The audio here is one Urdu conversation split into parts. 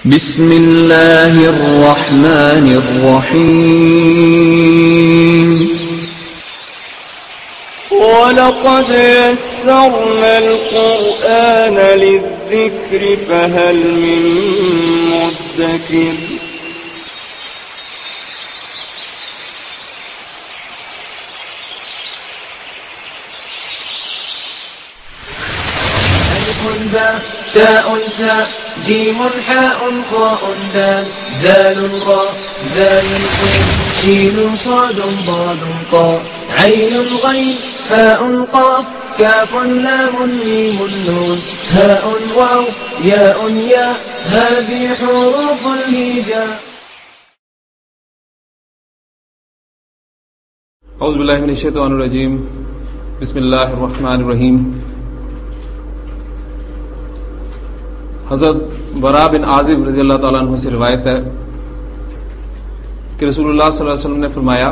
بسم اللہ الرحمن الرحیم وَلَقَدْ يَسَّرْنَا الْقُرْآنَ لِلذِّكْرِ فَهَلْ مِن مُّدَّكِرٍ ألف باء تاء ثاء جيم حاء خاء دال ذال راء زال سين شين صاد ضاد طاء عين غين فاء قاف كاف لام ميم نون هاء واو ياء ياء هذه حروف الهجاء. اعوذ باللہ من الشیطان الرجیم بسم اللہ الرحمن الرحیم. حضرت براء بن عازب رضی اللہ تعالیٰ عنہ سے روایت ہے کہ رسول اللہ صلی اللہ علیہ وسلم نے فرمایا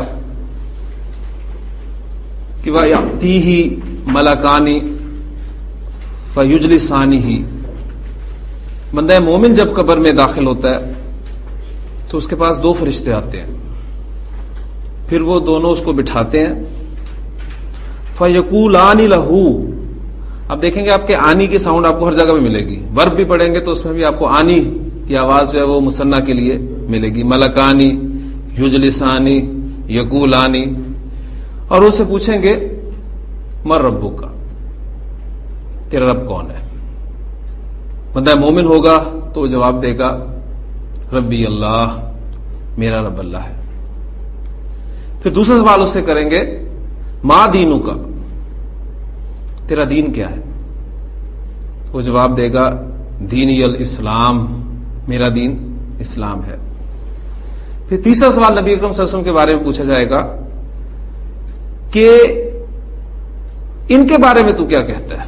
کہ وَيَأْتِيهِ مَلَكَانِ فَيُجْلِسَانِهِ. بندہ مومن جب قبر میں داخل ہوتا ہے تو اس کے پاس دو فرشتے آتے ہیں، پھر وہ دونوں اس کو بٹھاتے ہیں. فَيَقُولَانِ لَهُ. اب دیکھیں گے آپ کے آنی کی ساؤنڈ آپ کو ہر جگہ میں ملے گی، ورب بھی پڑھیں گے تو اس میں بھی آپ کو آنی کی آواز جو ہے وہ مثنیٰ کے لیے ملے گی. ملکانی، یجلسانی، یقولانی. اور اس سے پوچھیں گے مر ربک کا، تیرا رب کون ہے. بندہ مومن ہوگا تو وہ جواب دے گا ربی اللہ، میرا رب اللہ ہے. پھر دوسرا سوال اس سے کریں گے ما دینو کا، تیرا دین کیا ہے. وہ جواب دے گا دینی الاسلام، میرا دین اسلام ہے. پھر تیسرا سوال نبی اکرم صلی اللہ علیہ وسلم کے بارے میں پوچھا جائے گا کہ ان کے بارے میں تو کیا کہتا ہے،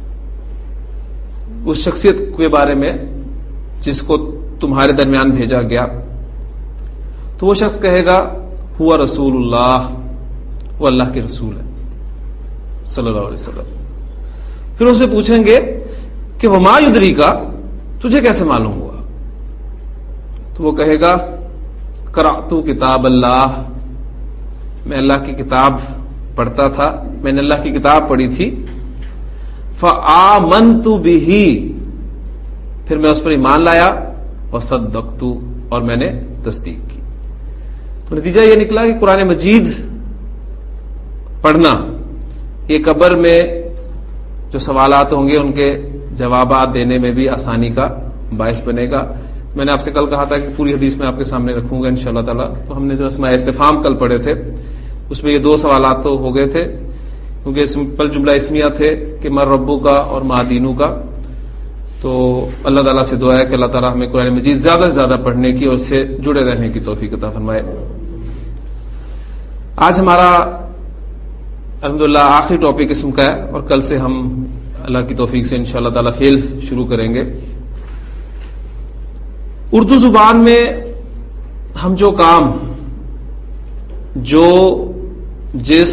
اس شخصیت کے بارے میں جس کو تمہارے درمیان بھیجا گیا. تو وہ شخص کہے گا ہوا رسول اللہ، وہ اللہ کے رسول ہے صلی اللہ علیہ وسلم. پھر اسے پوچھیں گے کہ وما یدری کا، تجھے کیسے معلوم ہوا. تو وہ کہے گا قرأت کتاب اللہ، میں اللہ کی کتاب پڑھتا تھا، میں نے اللہ کی کتاب پڑھی تھی. فآمنت بہ، پھر میں اس پر ایمان لایا. وصدقت، اور میں نے تصدیق کی. تو نتیجہ یہ نکلا کہ قرآن مجید پڑھنا یہ قبر میں جو سوالات ہوں گے ان کے جوابات دینے میں بھی آسانی کا باعث بنے گا. میں نے آپ سے کل کہا تھا کہ پوری حدیث میں آپ کے سامنے رکھوں گا انشاءاللہ تعالی. تو ہم نے جو اسماء استفہام کل پڑھے تھے اس میں یہ دو سوالات تو ہو گئے تھے، کیونکہ سمپل جملہ اسمیہ تھے کہ مر ربو کا اور ما دینو کا. تو اللہ تعالیٰ سے دعا ہے کہ اللہ تعالیٰ ہمیں قرآن مجید زیادہ سے زیادہ پڑھنے کی اور اس سے جڑے رہنے کی توفیق عطا فرمائے. آج ہمارا الحمدللہ آخری ٹاپک قسم کا ہے اور کل سے ہم اللہ کی توفیق سے انشاءاللہ تعالیٰ فعل شروع کریں گے. اردو زبان میں ہم جو کام، جو جس،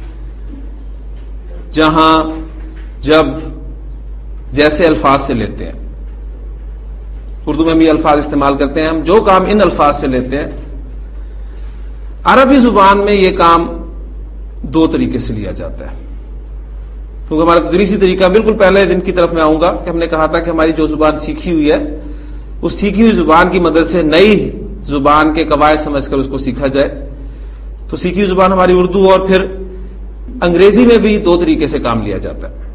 جہاں، جب جیسے الفاظ سے لیتے ہیں، اردو میں ہم یہ الفاظ استعمال کرتے ہیں. ہم جو کام ان الفاظ سے لیتے ہیں، عربی زبان میں یہ کام دو طریقے سے لیا جاتا ہے. کیونکہ ہمارا تدریسی طریقہ بالکل پہلے دن کی طرف میں آؤں گا کہ ہم نے کہا تھا کہ ہماری جو زبان سیکھی ہوئی ہے اس سیکھی ہوئی زبان کی مدد سے نئی زبان کے قواعد سمجھ کر اس کو سیکھا جائے. تو سیکھی ہوئی زبان ہماری اردو، اور پھر انگریزی میں بھی دو طریقے سے کام لیا جاتا ہے.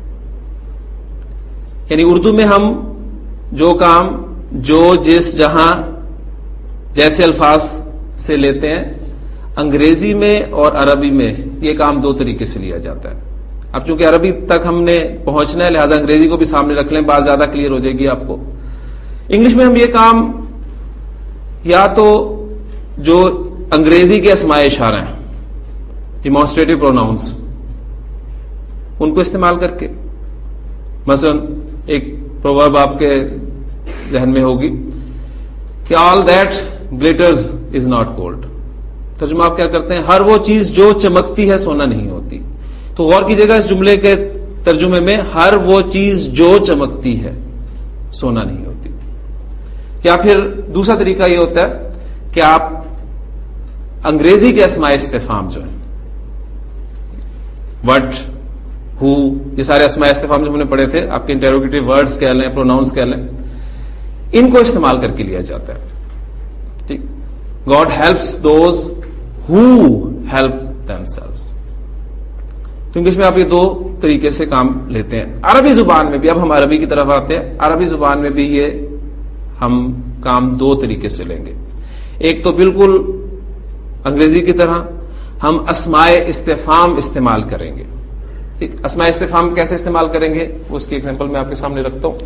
یعنی اردو میں ہم جو کام، جو جس، جہاں جیسے الفاظ سے لیتے ہیں، انگریزی میں اور عربی میں یہ کام دو طریقے سے لیا جاتا ہے. اب چونکہ عربی تک ہم نے پہنچنا ہے لہذا انگریزی کو بھی سامنے رکھ لیں، بات زیادہ کلیئر ہو جائے گی آپ کو. انگلش میں ہم یہ کام یا تو جو انگریزی کے اسماء اشارہ ہیں، ڈیمانسٹریٹو پروناؤنس، ان کو استعمال کر کے، مثلا ایک پروورب آپ کے ذہن میں ہوگی کہ all that glitters is not gold. ترجمہ آپ کیا کرتے ہیں؟ ہر وہ چیز جو چمکتی ہے سونا نہیں ہوتی. تو غور کیجیے گا اس جملے کے ترجمے میں، ہر وہ چیز جو چمکتی ہے سونا نہیں ہوتی. یا پھر دوسرا طریقہ یہ ہوتا ہے کہ آپ انگریزی کے اسماء استفہام جو ہیں وٹ، ہو، یہ سارے اسماء استفہام جو ہم نے پڑھے تھے، آپ کے انٹروگیٹو ورڈز کہہ لیں، پروناؤنس کہہ لیں، ان کو استعمال کر کے لیا جاتا ہے. ٹھیک، God helps those who help themselves. تو انگلش میں آپ یہ دو طریقے سے کام لیتے ہیں. عربی زبان میں بھی، اب ہم عربی کی طرف آتے ہیں، عربی زبان میں بھی یہ ہم کام دو طریقے سے لیں گے. ایک تو بالکل انگریزی کی طرح ہم اسماء استفہام استعمال کریں گے. ٹھیک، اسماء استفہام کیسے استعمال کریں گے وہ اس کی ایگزامپل میں آپ کے سامنے رکھتا ہوں.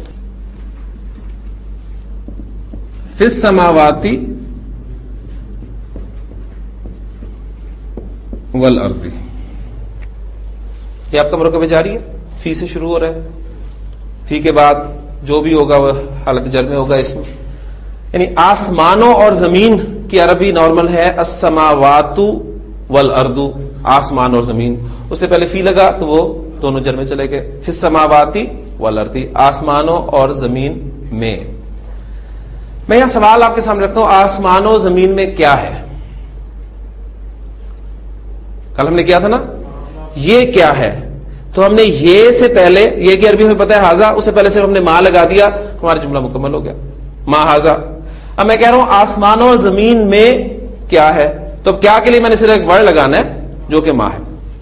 فی السماوات والارض، یہ آپ کا مرکب جاری ہے، فی سے شروع ہو رہا ہے، فی کے بعد جو بھی ہوگا وہ حالت جر میں ہوگا اس میں. یعنی آسمانوں اور زمین کی عربی نارمل ہے السماوات والارض، آسمان اور زمین. اس سے پہلے فی لگا تو وہ دونوں جر میں چلے گئے. فی السماوات والارض، آسمانوں اور زمین میں. میں یہاں سوال آپ کے سامنے رکھتا ہوں، آسمانوں اور زمین میں کیا ہے؟ کل ہم نے کیا تھا نا، یہ کیا ہے؟ تو ہم نے یہ سے پہلے، یہ کہ عربی میں پتا ہے ہاذا، اس سے پہلے صرف ہم نے ما لگا دیا، ہمارا جملہ مکمل ہو گیا، ما ہاذا. اب میں کہہ رہا ہوں آسمانوں اور زمین میں کیا ہے، تو اب کیا کے لیے میں نے صرف ایک ورڈ لگانا ہے جو کہ ما ہے.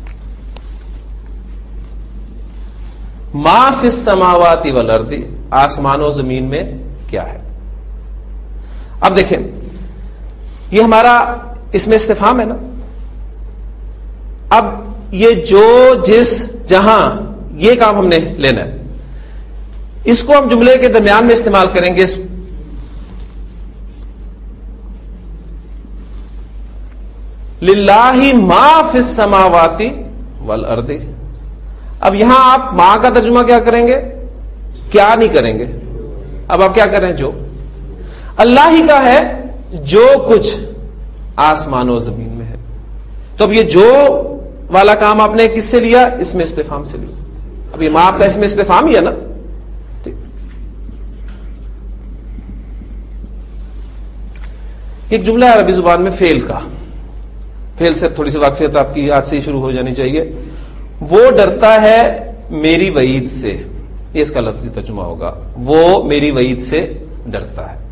ما فی السماوات والارض، آسمانوں اور زمین میں کیا ہے. اب دیکھیں یہ ہمارا اس میں استفہام ہے نا. اب یہ جو جس جہاں یہ کام ہم نے لینا ہے، اس کو ہم جملے کے درمیان میں استعمال کریں گے. للہ ما فی السماوات والارض. اب یہاں آپ ما کا ترجمہ کیا کریں گے؟ کیا نہیں کریں گے. اب آپ کیا کریں؟ جو اللہ ہی کا ہے جو کچھ آسمانوں و زمین میں ہے. تو اب یہ جو والا کام آپ نے کس سے لیا؟ اس میں استفہام سے لیا. اب یہ ما آپ کا اس میں استفہام ہی ہے نا. ایک جملہ ہے عربی زبان میں فعل کا، فعل سے تھوڑی سی واقفیت آپ کی آج سے ہی شروع ہو جانی چاہیے. وہ ڈرتا ہے میری وعید سے، یہ اس کا لفظی ترجمہ ہوگا، وہ میری وعید سے ڈرتا ہے.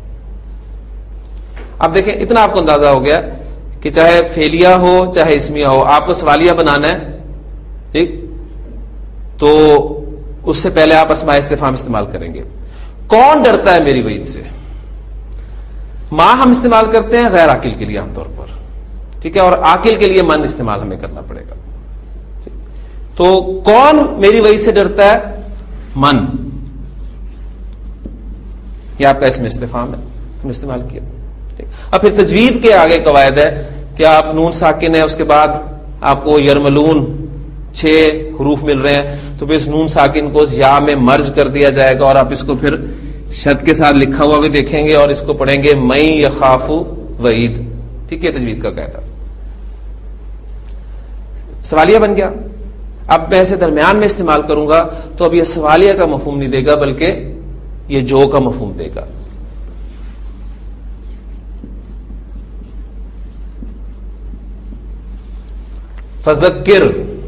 اب دیکھیں اتنا آپ کو اندازہ ہو گیا کہ چاہے فعلیہ ہو چاہے اسمیہ ہو، آپ کو سوالیہ بنانا ہے. ٹھیک، تو اس سے پہلے آپ اسماء استفہام استعمال کریں گے. کون ڈرتا ہے میری وعید سے؟ ما ہم استعمال کرتے ہیں غیر عاقل کے لیے عام طور پر، ٹھیک ہے، اور عاقل کے لیے من استعمال ہمیں کرنا پڑے گا. تو کون میری وعید سے ڈرتا ہے؟ من. یہ آپ کا اس میں استفہام ہے، ہم نے استعمال کیا. اب پھر تجوید کے آگے قواعد ہے کہ آپ نون ساکن ہے، اس کے بعد آپ کو یرملون 6 حروف مل رہے ہیں، تو پھر اس نون ساکن کو یا میں مرج کر دیا جائے گا اور آپ اس کو پھر شد کے ساتھ لکھا ہوا بھی دیکھیں گے اور اس کو پڑھیں گے میں یخاف وعید. ٹھیک ہے، تجوید کا قاعدہ. سوالیہ بن گیا. اب میں اسے درمیان میں استعمال کروں گا تو اب یہ سوالیہ کا مفہوم نہیں دے گا بلکہ یہ جو کا مفہوم دے گا. فذکر،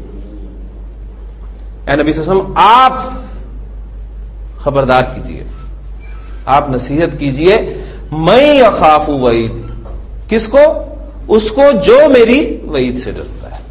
اے نبی صلی اللہ علیہ وسلم آپ خبردار کیجئے، آپ نصیحت کیجئے. میں اخاف وعید، کس کو؟ اس کو جو میری وعید سے ڈرتا ہے.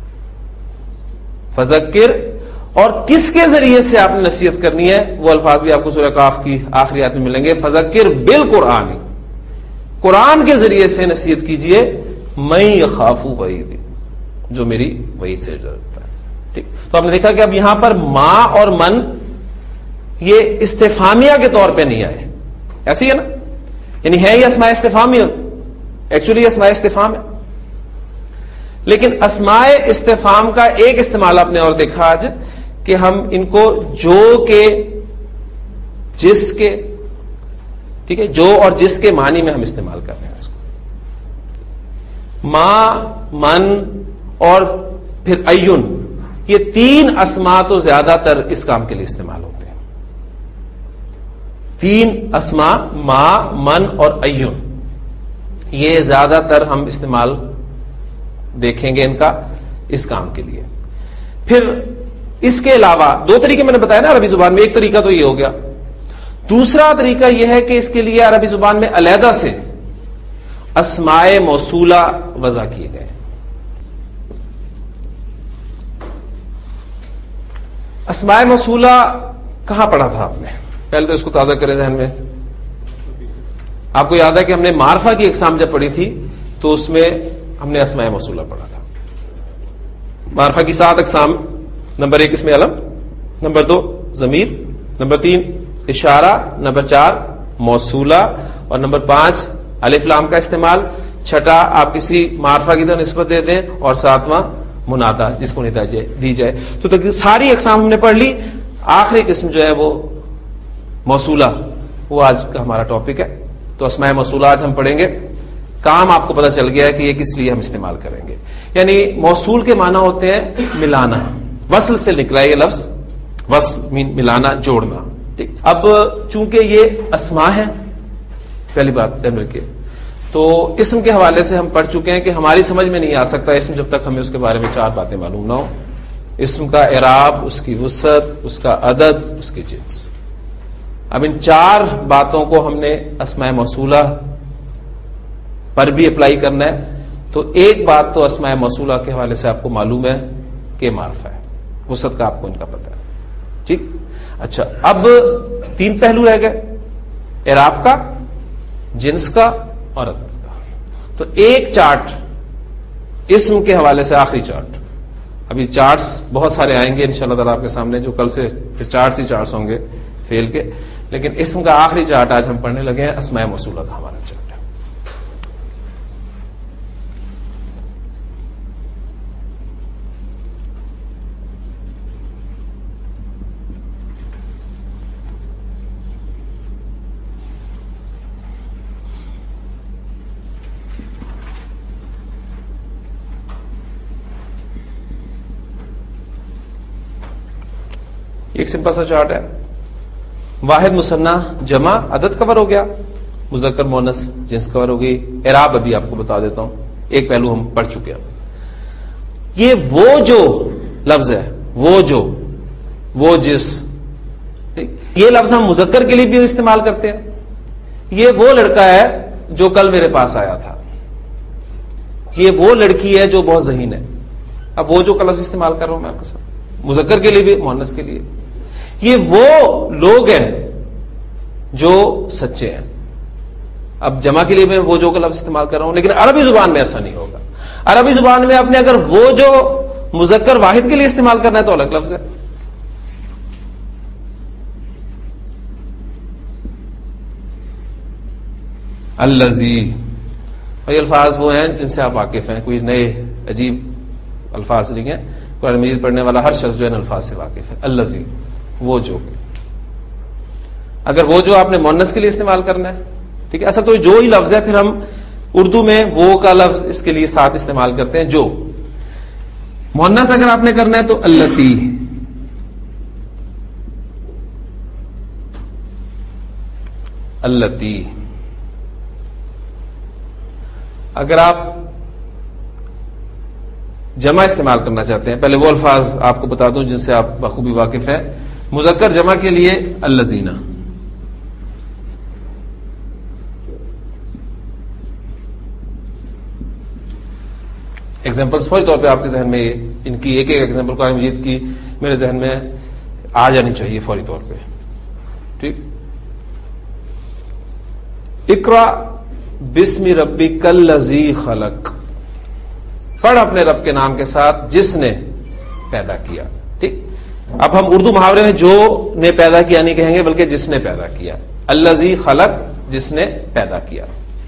فذکر، اور کس کے ذریعے سے آپ نے نصیحت کرنی ہے وہ الفاظ بھی آپ کو سورہ کاف کی آخری آیت میں ملیں گے. فذکر بالقرآن، قرآن کے ذریعے سے نصیحت کیجئے. میں اخاف وعید، جو میری وعید سے ڈرتا ہے. ٹھیک، تو آپ نے دیکھا کہ اب یہاں پر ما اور من یہ استفہامیہ کے طور پہ نہیں آئے، ایسی ہے نا، یعنی ہے یہ اسماء استفہامیہ، ایکچولی اسماء استفہام ہے. لیکن اسماء استفہام کا ایک استعمال آپ نے اور دیکھا آج کہ ہم ان کو جو کے، جس کے، ٹھیک ہے، جو اور جس کے معنی میں ہم استعمال کر رہے ہیں اس کو. ما، من اور پھر ایون، یہ 3 اسماء تو زیادہ تر اس کام کے لیے استعمال ہوتے ہیں. 3 اسما ما من اور ایون، یہ زیادہ تر ہم استعمال دیکھیں گے ان کا اس کام کے لیے. پھر اس کے علاوہ 2 طریقے میں نے بتایا نا عربی زبان میں. ایک طریقہ تو یہ ہو گیا. دوسرا طریقہ یہ ہے کہ اس کے لیے عربی زبان میں علیحدہ سے اسماء موصولہ وضع کیے گئے. اسماء موصولہ کہاں پڑھا تھا آپ نے؟ پہلے تو اس کو تازہ کریں ذہن میں. آپ کو یاد ہے کہ ہم نے معرفہ کی اقسام جب پڑھی تھی تو اس میں ہم نے اسماء موصولہ پڑھا تھا. معرفہ کی 7 اقسام. نمبر 1 اس میں علم، نمبر 2 ضمیر، نمبر 3 اشارہ، نمبر 4 موصولہ، اور نمبر 5 الف لام کا استعمال. چھٹا آپ کسی معرفہ کی طرف نسبت دے دیں، اور 7واں منادا جس کو ندا دی جائے. تو ساری اقسام ہم نے پڑھ لی. آخری قسم جو ہے وہ موصولہ، وہ آج کا ہمارا ٹاپک ہے. تو اسماء موصولہ آج ہم پڑھیں گے. کام آپ کو پتہ چل گیا ہے کہ یہ کس لیے ہم استعمال کریں گے. یعنی موصول کے معنی ہوتے ہیں ملانا. وصل سے نکلا ہے یہ لفظ، وصل ملانا، جوڑنا. ٹھیک. اب چونکہ یہ اسماء ہیں، پہلی بات دھیان رکھیے، تو اسم کے حوالے سے ہم پڑھ چکے ہیں کہ ہماری سمجھ میں نہیں آ سکتا اسم جب تک ہمیں اس کے بارے میں 4 باتیں معلوم نہ ہو. اسم کا اعراب، اس کی وسعت، اس کا عدد، اس کی جنس. اب ان 4 باتوں کو ہم نے اسماء موصولہ پر بھی اپلائی کرنا ہے. تو ایک بات تو اسماء موصولہ کے حوالے سے آپ کو معلوم ہے کہ معرفہ ہے. وسعت کا آپ کو ان کا پتہ ہے. ٹھیک. اچھا، اب 3 پہلو رہ گئے، اعراب کا، جنس کا اور عدد کا. تو ایک چارٹ اسم کے حوالے سے، آخری چارٹ. ابھی چارٹس بہت سارے آئیں گے انشاءاللہ تعالیٰ آپ کے سامنے، جو کل سے پھر چارٹس ہی چارٹس ہوں گے فیل کے. لیکن اسم کا آخری چارٹ آج ہم پڑھنے لگے ہیں، اسماء موصولہ کا ہمارا چارٹ ہے. ایک سمپل سا چارٹ ہے. واحد مثنیٰ جمع عدد کور ہو گیا، مذکر مؤنث جنس کور ہو گئی. اعراب ابھی آپ کو بتا دیتا ہوں، ایک پہلو ہم پڑھ چکے ہیں. یہ وہ جو لفظ ہے، وہ جس، یہ لفظ ہم مذکر کے لیے بھی استعمال کرتے ہیں. یہ وہ لڑکا ہے جو کل میرے پاس آیا تھا. یہ وہ لڑکی ہے جو بہت ذہین ہے. اب وہ جو کا لفظ استعمال کر رہا ہوں میں آپ کے ساتھ، مذکر کے لیے بھی مؤنث کے لیے. یہ وہ لوگ ہیں جو سچے ہیں. اب جمع کے لیے میں وہ جو کا لفظ استعمال کر رہا ہوں، لیکن عربی زبان میں ایسا نہیں ہوگا. عربی زبان میں آپ نے اگر وہ جو مذکر واحد کے لیے استعمال کرنا ہے تو الگ لفظ ہے. الذی، اور یہ الفاظ وہ ہیں جن سے آپ واقف ہیں، کوئی نئے عجیب الفاظ نہیں ہیں. قرآن مجید پڑھنے والا ہر شخص جو ہے الفاظ سے واقف ہے. الذی، وہ جو. اگر وہ جو آپ نے مؤنث کے لیے استعمال کرنا ہے، ٹھیک ہے، اصل تو جو ہی لفظ ہے، پھر ہم اردو میں وہ کا لفظ اس کے لیے ساتھ استعمال کرتے ہیں. جو مؤنث اگر آپ نے کرنا ہے تو اللتی. اللتی. اگر آپ جمع استعمال کرنا چاہتے ہیں، پہلے وہ الفاظ آپ کو بتا دوں جن سے آپ بخوبی واقف ہیں. مذکر جمع کے لیے الذین. ایگزامپلس فوری طور پہ آپ کے ذہن میں ان کی ایک ایگزامپل قرآن مجید کی میرے ذہن میں آ جانی چاہیے فوری طور پہ. ٹھیک. اقرا بسم ربک الذی خلق. پڑھ اپنے رب کے نام کے ساتھ جس نے پیدا کیا. ٹھیک. اب ہم اردو محاورے میں جو نے پیدا کیا نہیں کہیں گے، بلکہ جس نے پیدا کیا. الذی خلق، جس نے پیدا کیا.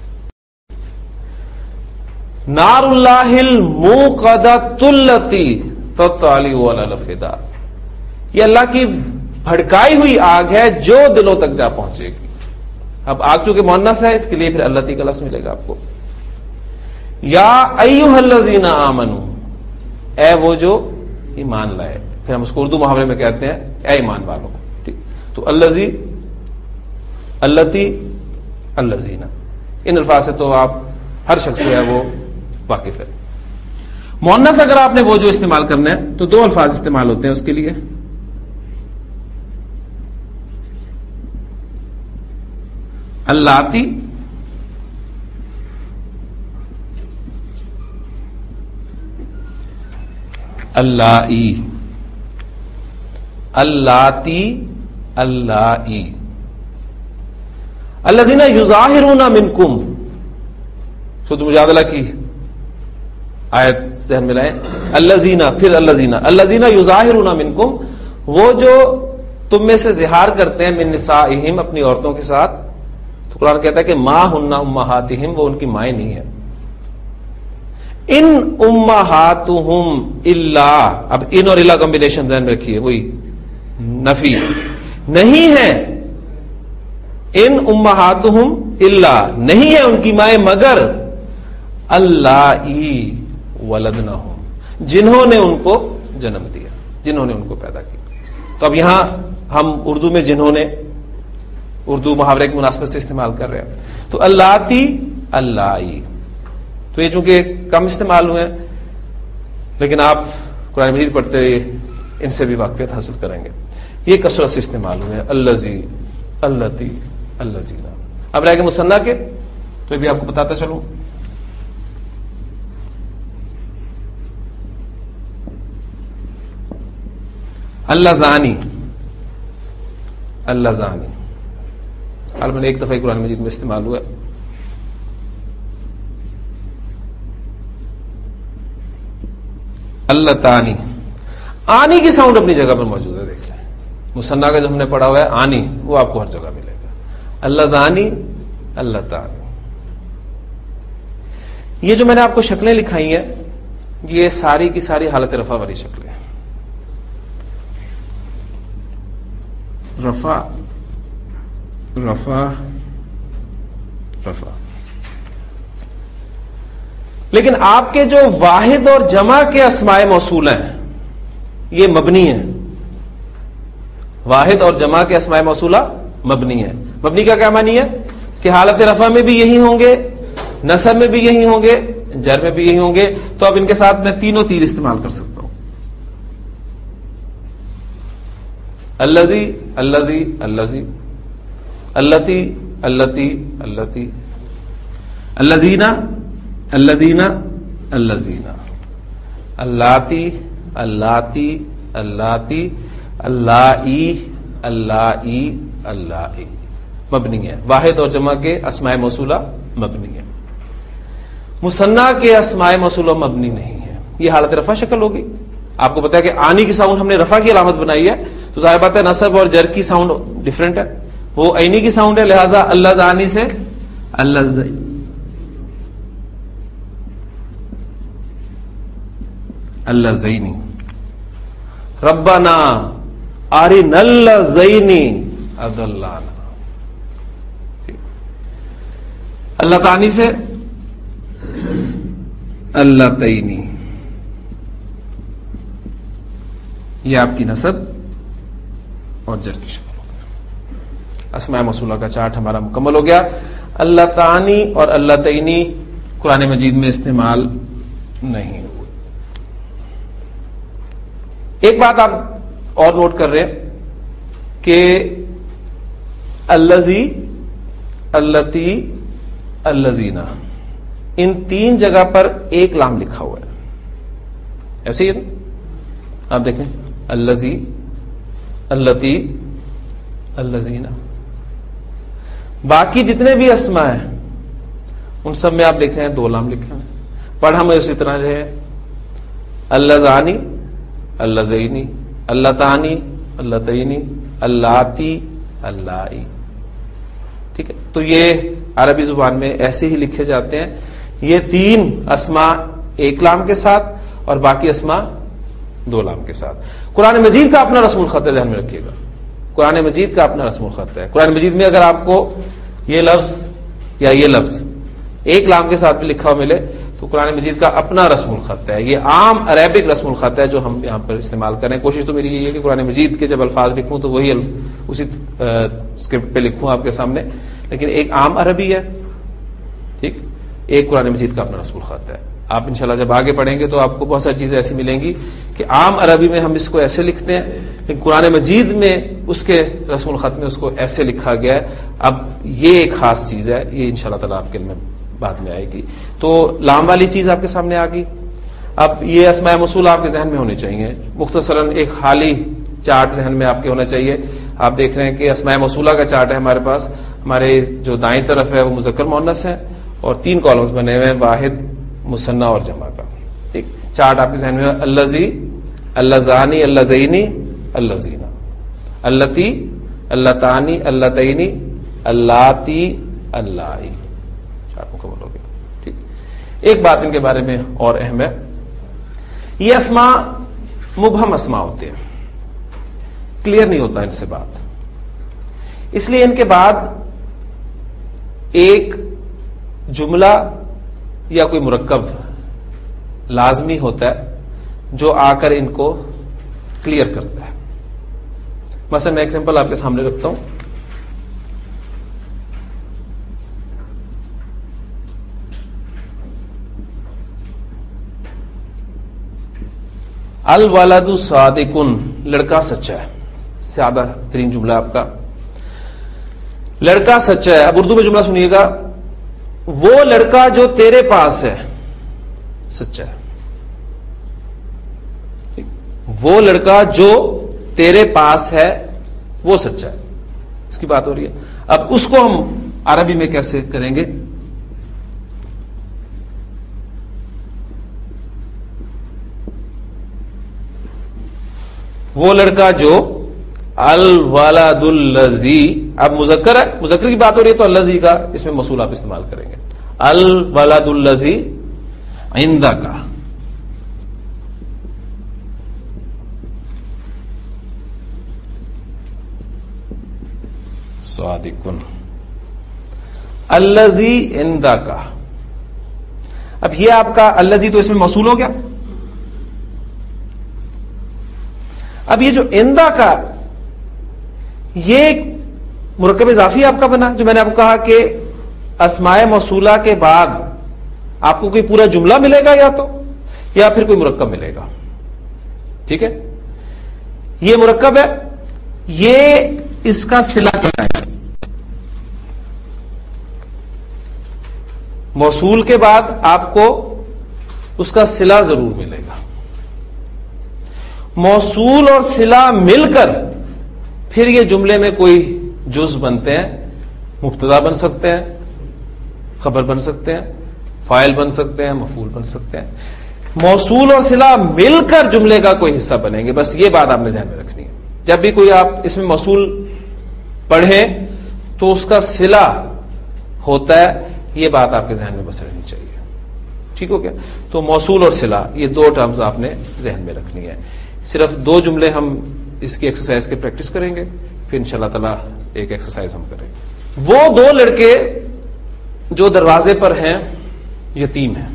نار اللہ الموقدۃ التی تطلع علی الافئدہ. یہ اللہ کی بھڑکائی ہوئی آگ ہے جو دلوں تک جا پہنچے گی. اب آگ چونکہ مؤنث ہے، اس کے لیے پھر اللتی کا لفظ ملے گا آپ کو. یا ایھا الذین آمنوا، اے وہ جو ایمان لائے. پھر ہم اس کو اردو محاورے میں کہتے ہیں اے ایمان والوں. ٹھیک. تو الذی اللتی، اللذین، ان الفاظ سے تو آپ ہر شخص جو ہے وہ واقف ہے. مؤنث اگر آپ نے وہ جو استعمال کرنا ہے تو دو الفاظ استعمال ہوتے ہیں اس کے لیے. اللاتی، اللائی، اللاتی، اللائی. الذین یظاہرون منکم، سورۃ مجادلہ کی آیت ذہن میں لائیں. الذین، پھر الذین، الذین یظاہرون منکم، وہ جو تم میں سے زہار کرتے ہیں، من نسائہم، اپنی عورتوں کے ساتھ. تو قرآن کہتا ہے کہ ما ہن امہاتہم، وہ ان کی مائیں نہیں ہیں. ان امہاتہم الا، اب ان اور الا کمبینیشن ذہن میں رکھیے، وہی نفی، نہیں ہے. ان امہاتہم الا، نہیں ہے ان کی مائیں مگر اللائی ولدنہم، جنہوں نے ان کو جنم دیا، جنہوں نے ان کو پیدا کیا. تو اب یہاں ہم اردو میں جنہوں نے، اردو محاورے کی مناسبت سے استعمال کر رہے ہیں. تو اللاتی، اللائی، تو یہ چونکہ کم استعمال ہوئے ہیں، لیکن آپ قرآن مجید پڑھتے ہوئے ان سے بھی واقفیت حاصل کریں گے. یہ کثرت سے استعمال ہوئے ہیں، الذی، اللتی، اللذین. اب رہ گئے مثنیٰ کے، تو یہ بھی آپ کو بتاتا چلوں. اللذانی، اللذانی، غالباً ایک دفعہ قرآن مجید میں استعمال ہوا. اللتانی، آنی کی ساؤنڈ اپنی جگہ پر موجود ہے. دیکھ لیں مثنیٰ کا جو ہم نے پڑھا ہوا ہے آنی، وہ آپ کو ہر جگہ ملے گا. اللذانی، اللتانی. یہ جو میں نے آپ کو شکلیں لکھائی ہیں، یہ ساری کی ساری حالت رفع والی شکلیں ہیں. رفع، رفع، رفع. لیکن آپ کے جو واحد اور جمع کے اسماء موصول ہیں یہ مبنی ہیں. واحد اور جمع کے اسماء موصولہ مبنی ہیں. مبنی کا کیا معنی ہے؟ کہ حالت رفع میں بھی یہی ہوں گے، نصب میں بھی یہی ہوں گے، جر میں بھی یہی ہوں گے. تو اب ان کے ساتھ میں تینوں تیر استعمال کر سکتا ہوں. الذی، الذی، الذی، اللتی، اللتی، اللتی، الذین، الذین، الذین، اللاتی، اللاتی، اللاتی، اللائی، اللائی، اللائی. مبنی ہے. واحد اور جمع کے اسماء موصولہ مبنی ہے. مثنیٰ کے اسماء موصولہ مبنی نہیں ہے. یہ حالت رفع شکل ہوگی. آپ کو پتا ہے کہ آنی کی ساؤنڈ ہم نے رفع کی علامت بنائی ہے، تو ظاہر بات ہے نصب اور جر کی ساؤنڈ ڈفرینٹ ہے. وہ عینی کی ساؤنڈ ہے، لہذا اللہ آنی سے اللہ، اللہ زینی. ربنا ارنا الذین اضلانا. اللہ تعالی سے اللہ تعینی. یہ آپ کی نصب اور جر کی شکل ہو گیا. اسماء موصولہ کا چارٹ ہمارا مکمل ہو گیا. اللہ تعانی اور اللہ تعینی قرآن مجید میں استعمال نہیں ہوئے. ایک بات آپ اور نوٹ کر رہے ہیں کہ الذی، اللتی، اللذین، ان تین جگہ پر ایک لام لکھا ہوا ہے. ایسے ہی آپ دیکھیں، الذی، اللتی، اللذین. باقی جتنے بھی اسماء ہیں ان سب میں آپ دیکھ رہے ہیں دو لام لکھے ہیں. پڑھا میں اسی طرح رہے اللذانی، اللذینی، اللہ تعانی، اللہ تعینی، اللاتی، اللائی. ٹھیک ہے. تو یہ عربی زبان میں ایسے ہی لکھے جاتے ہیں. یہ تین اسماء ایک لام کے ساتھ اور باقی اسماء دو لام کے ساتھ. قرآن مجید کا اپنا رسم الخط ہے، ذہن میں رکھیے گا. قرآن مجید کا اپنا رسم الخط ہے. قرآن مجید میں اگر آپ کو یہ لفظ یا یہ لفظ ایک لام کے ساتھ بھی لکھا ہوا ملے تو قرآن مجید کا اپنا رسم الخط ہے، یہ عام عربک رسم الخط ہے جو ہم یہاں پر استعمال کریں. کوشش تو میری یہی ہے کہ قرآن مجید کے جب الفاظ لکھوں تو وہی اسی اسکرپٹ پہ لکھوں آپ کے سامنے، لیکن ایک عام عربی ہے، ٹھیک، ایک قرآن مجید کا اپنا رسم الخط ہے. آپ انشاءاللہ جب آگے پڑھیں گے تو آپ کو بہت ساری چیزیں ایسی ملیں گی کہ عام عربی میں ہم اس کو ایسے لکھتے ہیں، لیکن قرآن مجید میں اس کے رسم الخط میں اس کو ایسے لکھا گیا ہے. اب یہ ایک خاص چیز ہے، یہ انشاءاللہ تعالیٰ آپ کے علم میں بعد میں آئے گی. تو لام والی چیز آپ کے سامنے آ گئی. اب یہ اسماء موصول آپ کے ذہن میں ہونے چاہیے. مختصراً ایک خالی چارٹ ذہن میں آپ کے ہونا چاہیے. آپ دیکھ رہے ہیں کہ اسماء موصولہ کا چارٹ ہے ہمارے پاس. ہمارے جو دائیں طرف ہے وہ مذکر مؤنث ہے اور 3 کالمز بنے ہوئے ہیں، واحد، مثنیٰ اور جمع کا. ٹھیک، چارٹ آپ کے ذہن میں الذی، اللذانی، اللذینی، اللذینا، اللتی، اللتانی، اللتینی، اللاتی، اللائی. چارٹ مکمل ہو گیا. ٹھیک، ایک بات ان کے بارے میں اور اہم ہے، یہ اسماء مبہم اسماء ہوتے ہیں، کلیئر نہیں ہوتا ان سے بات، اس لیے ان کے بعد ایک جملہ یا کوئی مرکب لازمی ہوتا ہے جو آ کر ان کو کلیئر کرتا ہے. مثلا میں ایگزامپل آپ کے سامنے رکھتا ہوں. الولد صادق، لڑکا سچا ہے. سادہ ترین جملہ آپ کا، لڑکا سچا ہے. اب اردو میں جملہ سنیے گا، وہ لڑکا جو تیرے پاس ہے سچا ہے. وہ لڑکا جو تیرے پاس ہے وہ سچا ہے، اس کی بات ہو رہی ہے. اب اس کو ہم عربی میں کیسے کریں گے؟ وہ لڑکا جو، الولد الذی، اب مذکر ہے، مذکر کی بات ہو رہی ہے تو الذی کا اس میں موصول آپ استعمال کریں گے. الولد الذی عندک، صادق، الذی عندک. اب یہ آپ کا الذی تو اس میں موصول ہو گیا. اب یہ جو عندہ کا، یہ ایک مرکب اضافی آپ کا بنا، جو میں نے آپ کو کہا کہ اسماء موصولہ کے بعد آپ کو کوئی پورا جملہ ملے گا یا پھر کوئی مرکب ملے گا. ٹھیک ہے، یہ مرکب ہے، یہ اس کا صلہ کیا ہے؟ موصول کے بعد آپ کو اس کا صلہ ضرور ملے گا. موصول اور صلہ مل کر پھر یہ جملے میں کوئی جز بنتے ہیں. مبتدا بن سکتے ہیں، خبر بن سکتے ہیں، فاعل بن سکتے ہیں، مفعول بن سکتے ہیں. موصول اور صلہ مل کر جملے کا کوئی حصہ بنیں گے. بس یہ بات آپ نے ذہن میں رکھنی ہے. جب بھی کوئی آپ اس میں موصول پڑھیں تو اس کا صلہ ہوتا ہے، یہ بات آپ کے ذہن میں بس رہنی چاہیے. ٹھیک ہو گیا؟ تو موصول اور صلہ، یہ 2 ٹرمز آپ نے ذہن میں رکھنی ہے. صرف 2 جملے ہم اس کی ایکسرسائز کے پریکٹس کریں گے، پھر انشاءاللہ تعالیٰ ایک ایکسرسائز ہم کریں گے. وہ 2 لڑکے جو دروازے پر ہیں یتیم ہیں.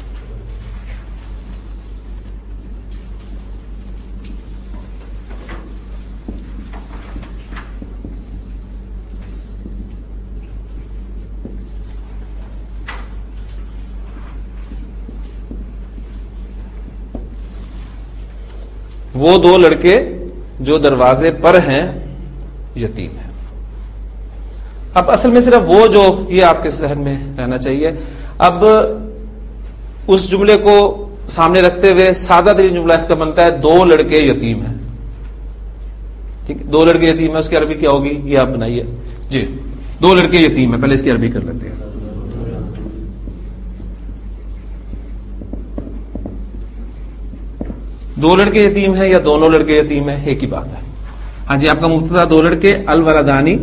وہ 2 لڑکے جو دروازے پر ہیں یتیم ہیں. اب اصل میں صرف وہ جو، یہ آپ کے ذہن میں رہنا چاہیے. اب اس جملے کو سامنے رکھتے ہوئے سادہ ترین جملہ اس کا بنتا ہے 2 لڑکے یتیم ہیں. ٹھیک، 2 لڑکے یتیم ہیں، اس کی عربی کیا ہوگی؟ یہ آپ بنائیے جی. 2 لڑکے یتیم ہیں، پہلے اس کی عربی کر لیتے ہیں. دو لڑکے یتیم ہیں یا دونوں لڑکے یتیم ہیں، ایک ہی بات ہے. ہاں جی، آپ کا مبتدا 2 لڑکے، الولدانی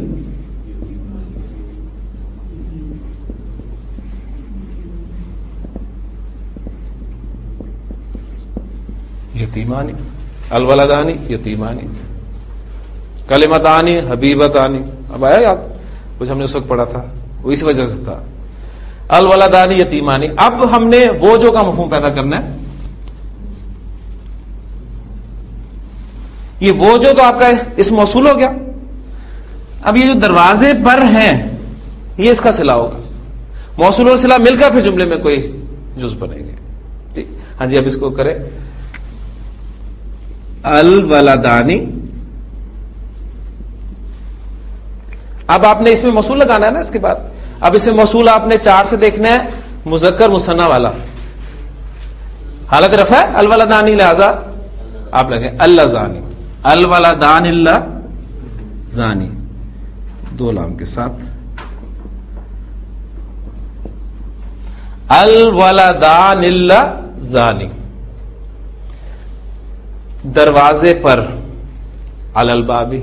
یتیمانی، الولدانی یتیمانی، کلمتانی حبیبتانی. اب آیا یاد؟ کچھ ہم نے اس وقت پڑھا تھا، وہ اس وجہ سے تھا. الولدان یتیمانی. اب ہم نے وہ جو کا مفہوم پیدا کرنا ہے. یہ وہ جو تو آپ کا اسم موصول ہو گیا. اب یہ جو دروازے پر ہیں یہ اس کا صلہ ہوگا. موصول اور صلہ مل کر پھر جملے میں کوئی جز بنیں گے. ٹھیک. ہاں جی اب اس کو کریں. الولدانی. اب آپ نے اس میں موصول لگانا ہے نا اس کے بعد. اب اس میں موصول آپ نے 4 سے دیکھنا ہے مذکر مثنی والا. حالت رفع ہے الولدانی, لہذا آپ لگیں اللذانی. الولدان اللہ زانی 2 لام کے ساتھ. الولدان اللہ زانی. دروازے پر علی البابی.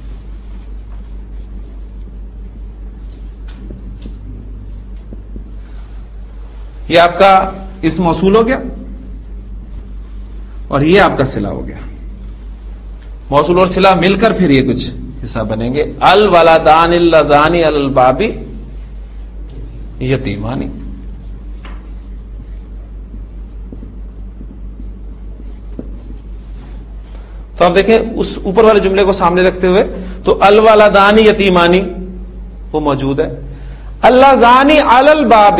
یہ آپ کا اس موصول ہو گیا اور یہ آپ کا صلہ ہو گیا. موصول اور صلہ مل کر پھر یہ کچھ حصہ بنیں گے. الولدان اللذانی علی الباب یتیمانی. تو آپ دیکھیں اس اوپر والے جملے کو سامنے رکھتے ہوئے تو الولدان یتیمانی وہ موجود ہے. اللذانی علی الباب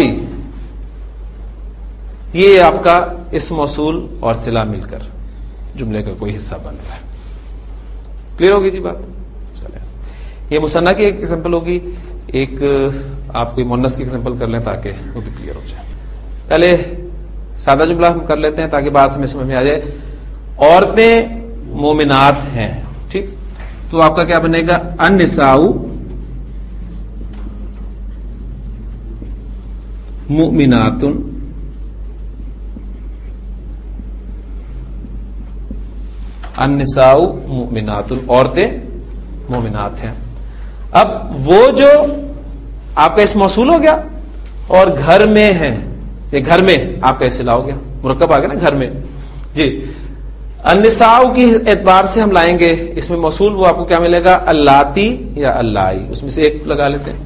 یہ آپ کا اسم موصول اور صلہ مل کر جملے کا کوئی حصہ بن رہا ہے. کلیئر ہوگی جی بات. چلے یہ مثنیٰ کی ایک ایگزامپل ہوگی. ایک آپ کوئی مؤنث کی ایگزامپل کر لیں تاکہ وہ بھی کلیئر ہو جائے. پہلے سادہ جملہ ہم کر لیتے ہیں تاکہ بات ہمیں سمجھ میں آ جائے. عورتیں مومنات ہیں. ٹھیک. تو آپ کا کیا بنے گا النساء مؤمنات. النساء مؤمنات, عورتیں مومنات ہیں. اب وہ جو آپ کا اس موصول ہو گیا اور گھر میں ہیں, یہ گھر میں آپ کا صلہ ہو گیا, مرکب آ گیا نا گھر میں. جی النساء کی اعتبار سے ہم لائیں گے اس میں موصول, وہ آپ کو کیا ملے گا اللاتی یا اللائی. اس میں سے ایک لگا لیتے ہیں.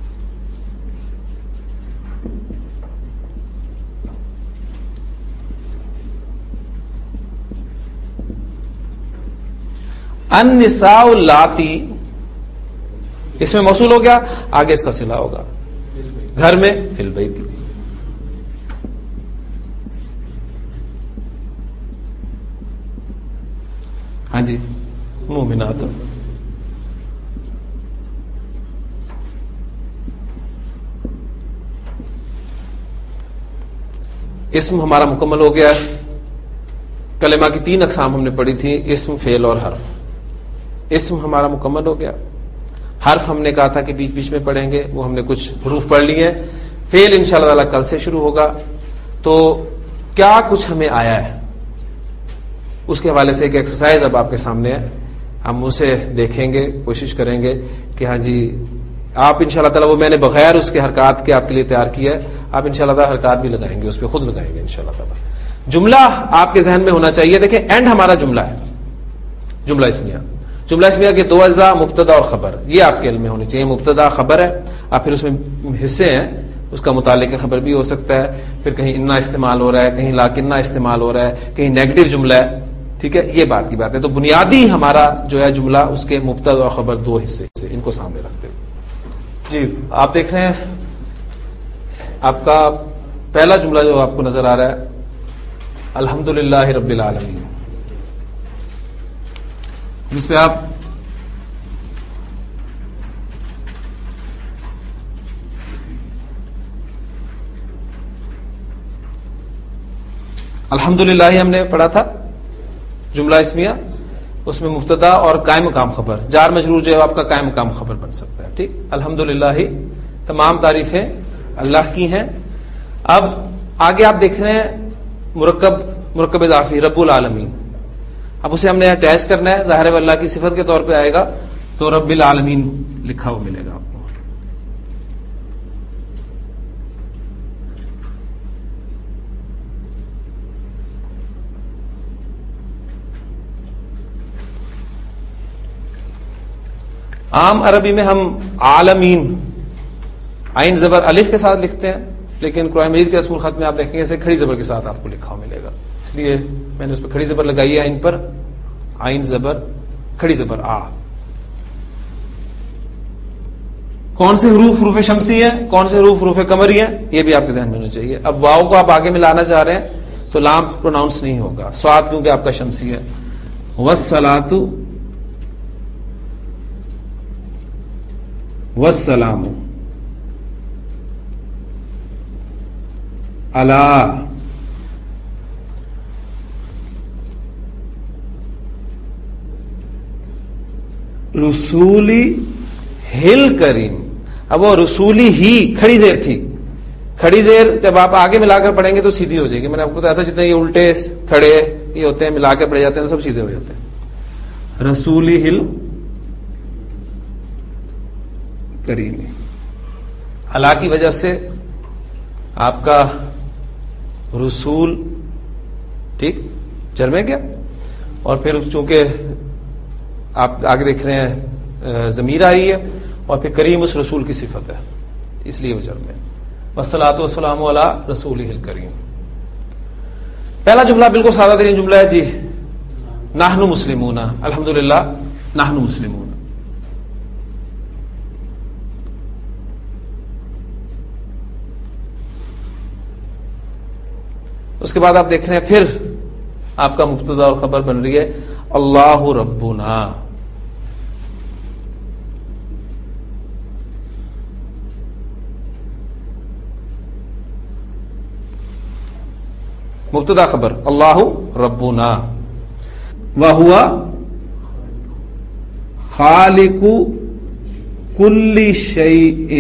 النساء اللاتی اس میں موصول ہو گیا, آگے اس کا صلہ ہوگا گھر میں فی البیت. ہاں جی مومنات. اسم ہمارا مکمل ہو گیا. کلمہ کی 3 اقسام ہم نے پڑھی تھی, اسم, فعل اور حرف. اسم ہمارا مکمل ہو گیا. حرف ہم نے کہا تھا کہ بیچ بیچ میں پڑھیں گے, وہ ہم نے کچھ حروف پڑھ لیے ہیں. فعل انشاءاللہ تعالی کل سے شروع ہوگا. تو کیا کچھ ہمیں آیا ہے اس کے حوالے سے ایک ایکسرسائز اب آپ کے سامنے ہے. ہم اسے دیکھیں گے, کوشش کریں گے کہ ہاں جی آپ انشاءاللہ تعالی, وہ میں نے بغیر اس کے حرکات کے آپ کے لیے تیار کیا ہے, آپ انشاءاللہ تعالی حرکات بھی لگائیں گے, اس پہ خود لگائیں گے انشاءاللہ تعالی. جملہ آپ کے ذہن میں ہونا چاہیے. دیکھیں اینڈ ہمارا جملہ ہے, جملہ اسمیہ. جملہ اسمیہ کے 2 اجزاء مبتدا اور خبر, یہ آپ کے علم میں ہونے چاہیے. مبتدا خبر ہے, آپ پھر اس میں حصے ہیں, اس کا متعلق خبر بھی ہو سکتا ہے, پھر کہیں انا استعمال ہو رہا ہے, کہیں لاکنہ استعمال ہو رہا ہے, کہیں نیگیٹو جملہ ہے. ٹھیک ہے, یہ بات کی بات ہے. تو بنیادی ہمارا جو ہے جملہ اس کے مبتدا اور خبر 2 حصے, ان کو سامنے رکھتے ہیں. جی آپ دیکھ رہے ہیں آپ کا پہلا جملہ جو آپ کو نظر آ رہا ہے الحمدللہ رب العالمین. اس پہ آپ الحمدللہ ہم نے پڑھا تھا جملہ اسمیہ, اس میں مبتدا اور قائم مقام خبر, جار مجرور جو ہے آپ کا قائم مقام خبر بن سکتا ہے. ٹھیک. الحمدللہ تمام تعریفیں اللہ کی ہیں. اب آگے آپ دیکھ رہے ہیں مرکب اضافی رب العالمین. اب اسے ہم نے اٹیچ کرنا ہے, ظاہر ہے اللہ کی صفت کے طور پہ آئے گا تو رب العالمین لکھا ہوا ملے گا آپ کو. عام عربی میں ہم عالمین عین زبر الف کے ساتھ لکھتے ہیں, لیکن قرآن مجید کے اصول خط میں آپ دیکھیں گے اسے کھڑی زبر کے ساتھ آپ کو لکھا ہوا ملے گا، اس لیے میں نے اس پہ کھڑی زبر لگائی ہے عین پر، عین زبر کھڑی زبر آ. کون سے حروف حروف شمسی ہیں، کون سے حروف حروف قمری ہیں، یہ بھی آپ کے ذہن میں ہونا چاہیے. اب واؤ کو آپ آگے میں لانا چاہ رہے ہیں تو لام پروناؤنس نہیں ہوگا، صاد کیونکہ آپ کا شمسی ہے. والصلاۃ والسلام علی رسولی ہل کریم. اب وہ رسولی ہی کھڑی زیر تھی، کھڑی زیر جب آپ آگے ملا کر پڑھیں گے تو سیدھی ہو جائے گی. میں نے آپ کو بتایا تھا جتنے یہ الٹے کھڑے یہ ہوتے ہیں ملا کے پڑھے جاتے ہیں سب سیدھے ہو جاتے ہیں. رسولی ہل کریم، اللہ کی وجہ سے آپ کا رسول ٹھیک جر میں گیا، اور پھر چونکہ آپ آگے دیکھ رہے ہیں ضمیر آئی ہے اور پھر کریم اس رسول کی صفت ہے اس لیے وہ جر میں. والصلاۃ والسلام علی رسولہ الکریم. پہلا جملہ بالکل سادہ ترین جملہ ہے جی، نحن مسلمون، الحمدللہ نحن مسلمون. اس کے بعد آپ دیکھ رہے ہیں پھر آپ کا مبتدا اور خبر بن رہی ہے اللہ ربنا. مبتدا خبر اللہ ربنا، وہوا خالق کل شیء،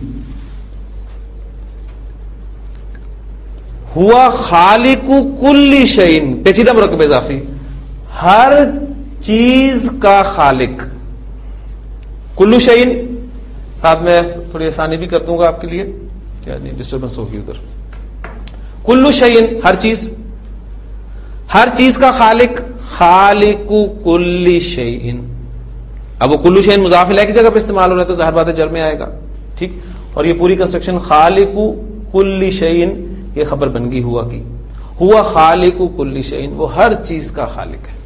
ہوا خالق کل شیء، پیچیدہ مرکب اضافی، ہر چیز کا خالق. کلو شیء ساتھ میں تھوڑی آسانی بھی کر دوں گا آپ کے لیے، کیا نہیں ڈسٹربنس ہوگی ادھر. کلو شیء ہر چیز، ہر چیز کا خالق، خالق کل شیء. اب وہ کلو شیء مضاف الیہ کی جگہ پہ استعمال ہو رہا ہے تو ظاہر بات ہے جر میں آئے گا ٹھیک. اور یہ پوری کنسٹرکشن خالق کل شیء یہ خبر بن گئی ہوا کی، ہوا خالق کل شیء، وہ ہر چیز کا خالق ہے.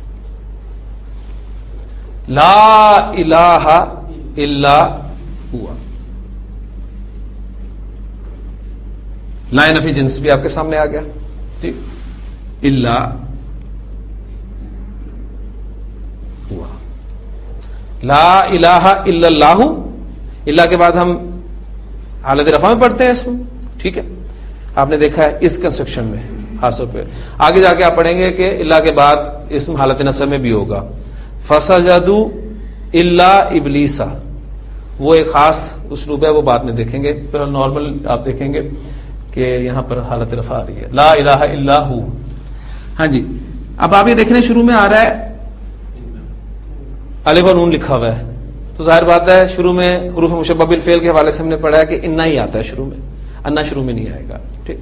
لا الہ الا ہوا، لا نفی جنس بھی آپ کے سامنے آ گیا ٹھیک. الا ہوا، لا الہ الا اللہ. اللہ کے بعد ہم حالت رفع میں پڑھتے ہیں اس میں ٹھیک ہے. آپ نے دیکھا ہے اس کنسٹرکشن میں خاص طور پہ. آگے جا کے آپ پڑھیں گے کہ اللہ کے بعد اسم حالت نصب میں بھی ہوگا. فسجدوا الا ابلیس، وہ ایک خاص اسلوب ہے، وہ بعد میں دیکھیں گے. پھر نارمل آپ دیکھیں گے کہ یہاں پر حالت رفع آ رہی ہے، لا الہ الا ہو. ہاں جی اب آپ یہ دیکھنے شروع میں آ رہا ہے الف اور نون لکھا ہوا ہے، تو ظاہر بات ہے شروع میں حروف مشبہ بالفعل کے حوالے سے ہم نے پڑھا ہے کہ انا ہی آتا ہے شروع میں، انا شروع میں نہیں آئے گا ٹھیک.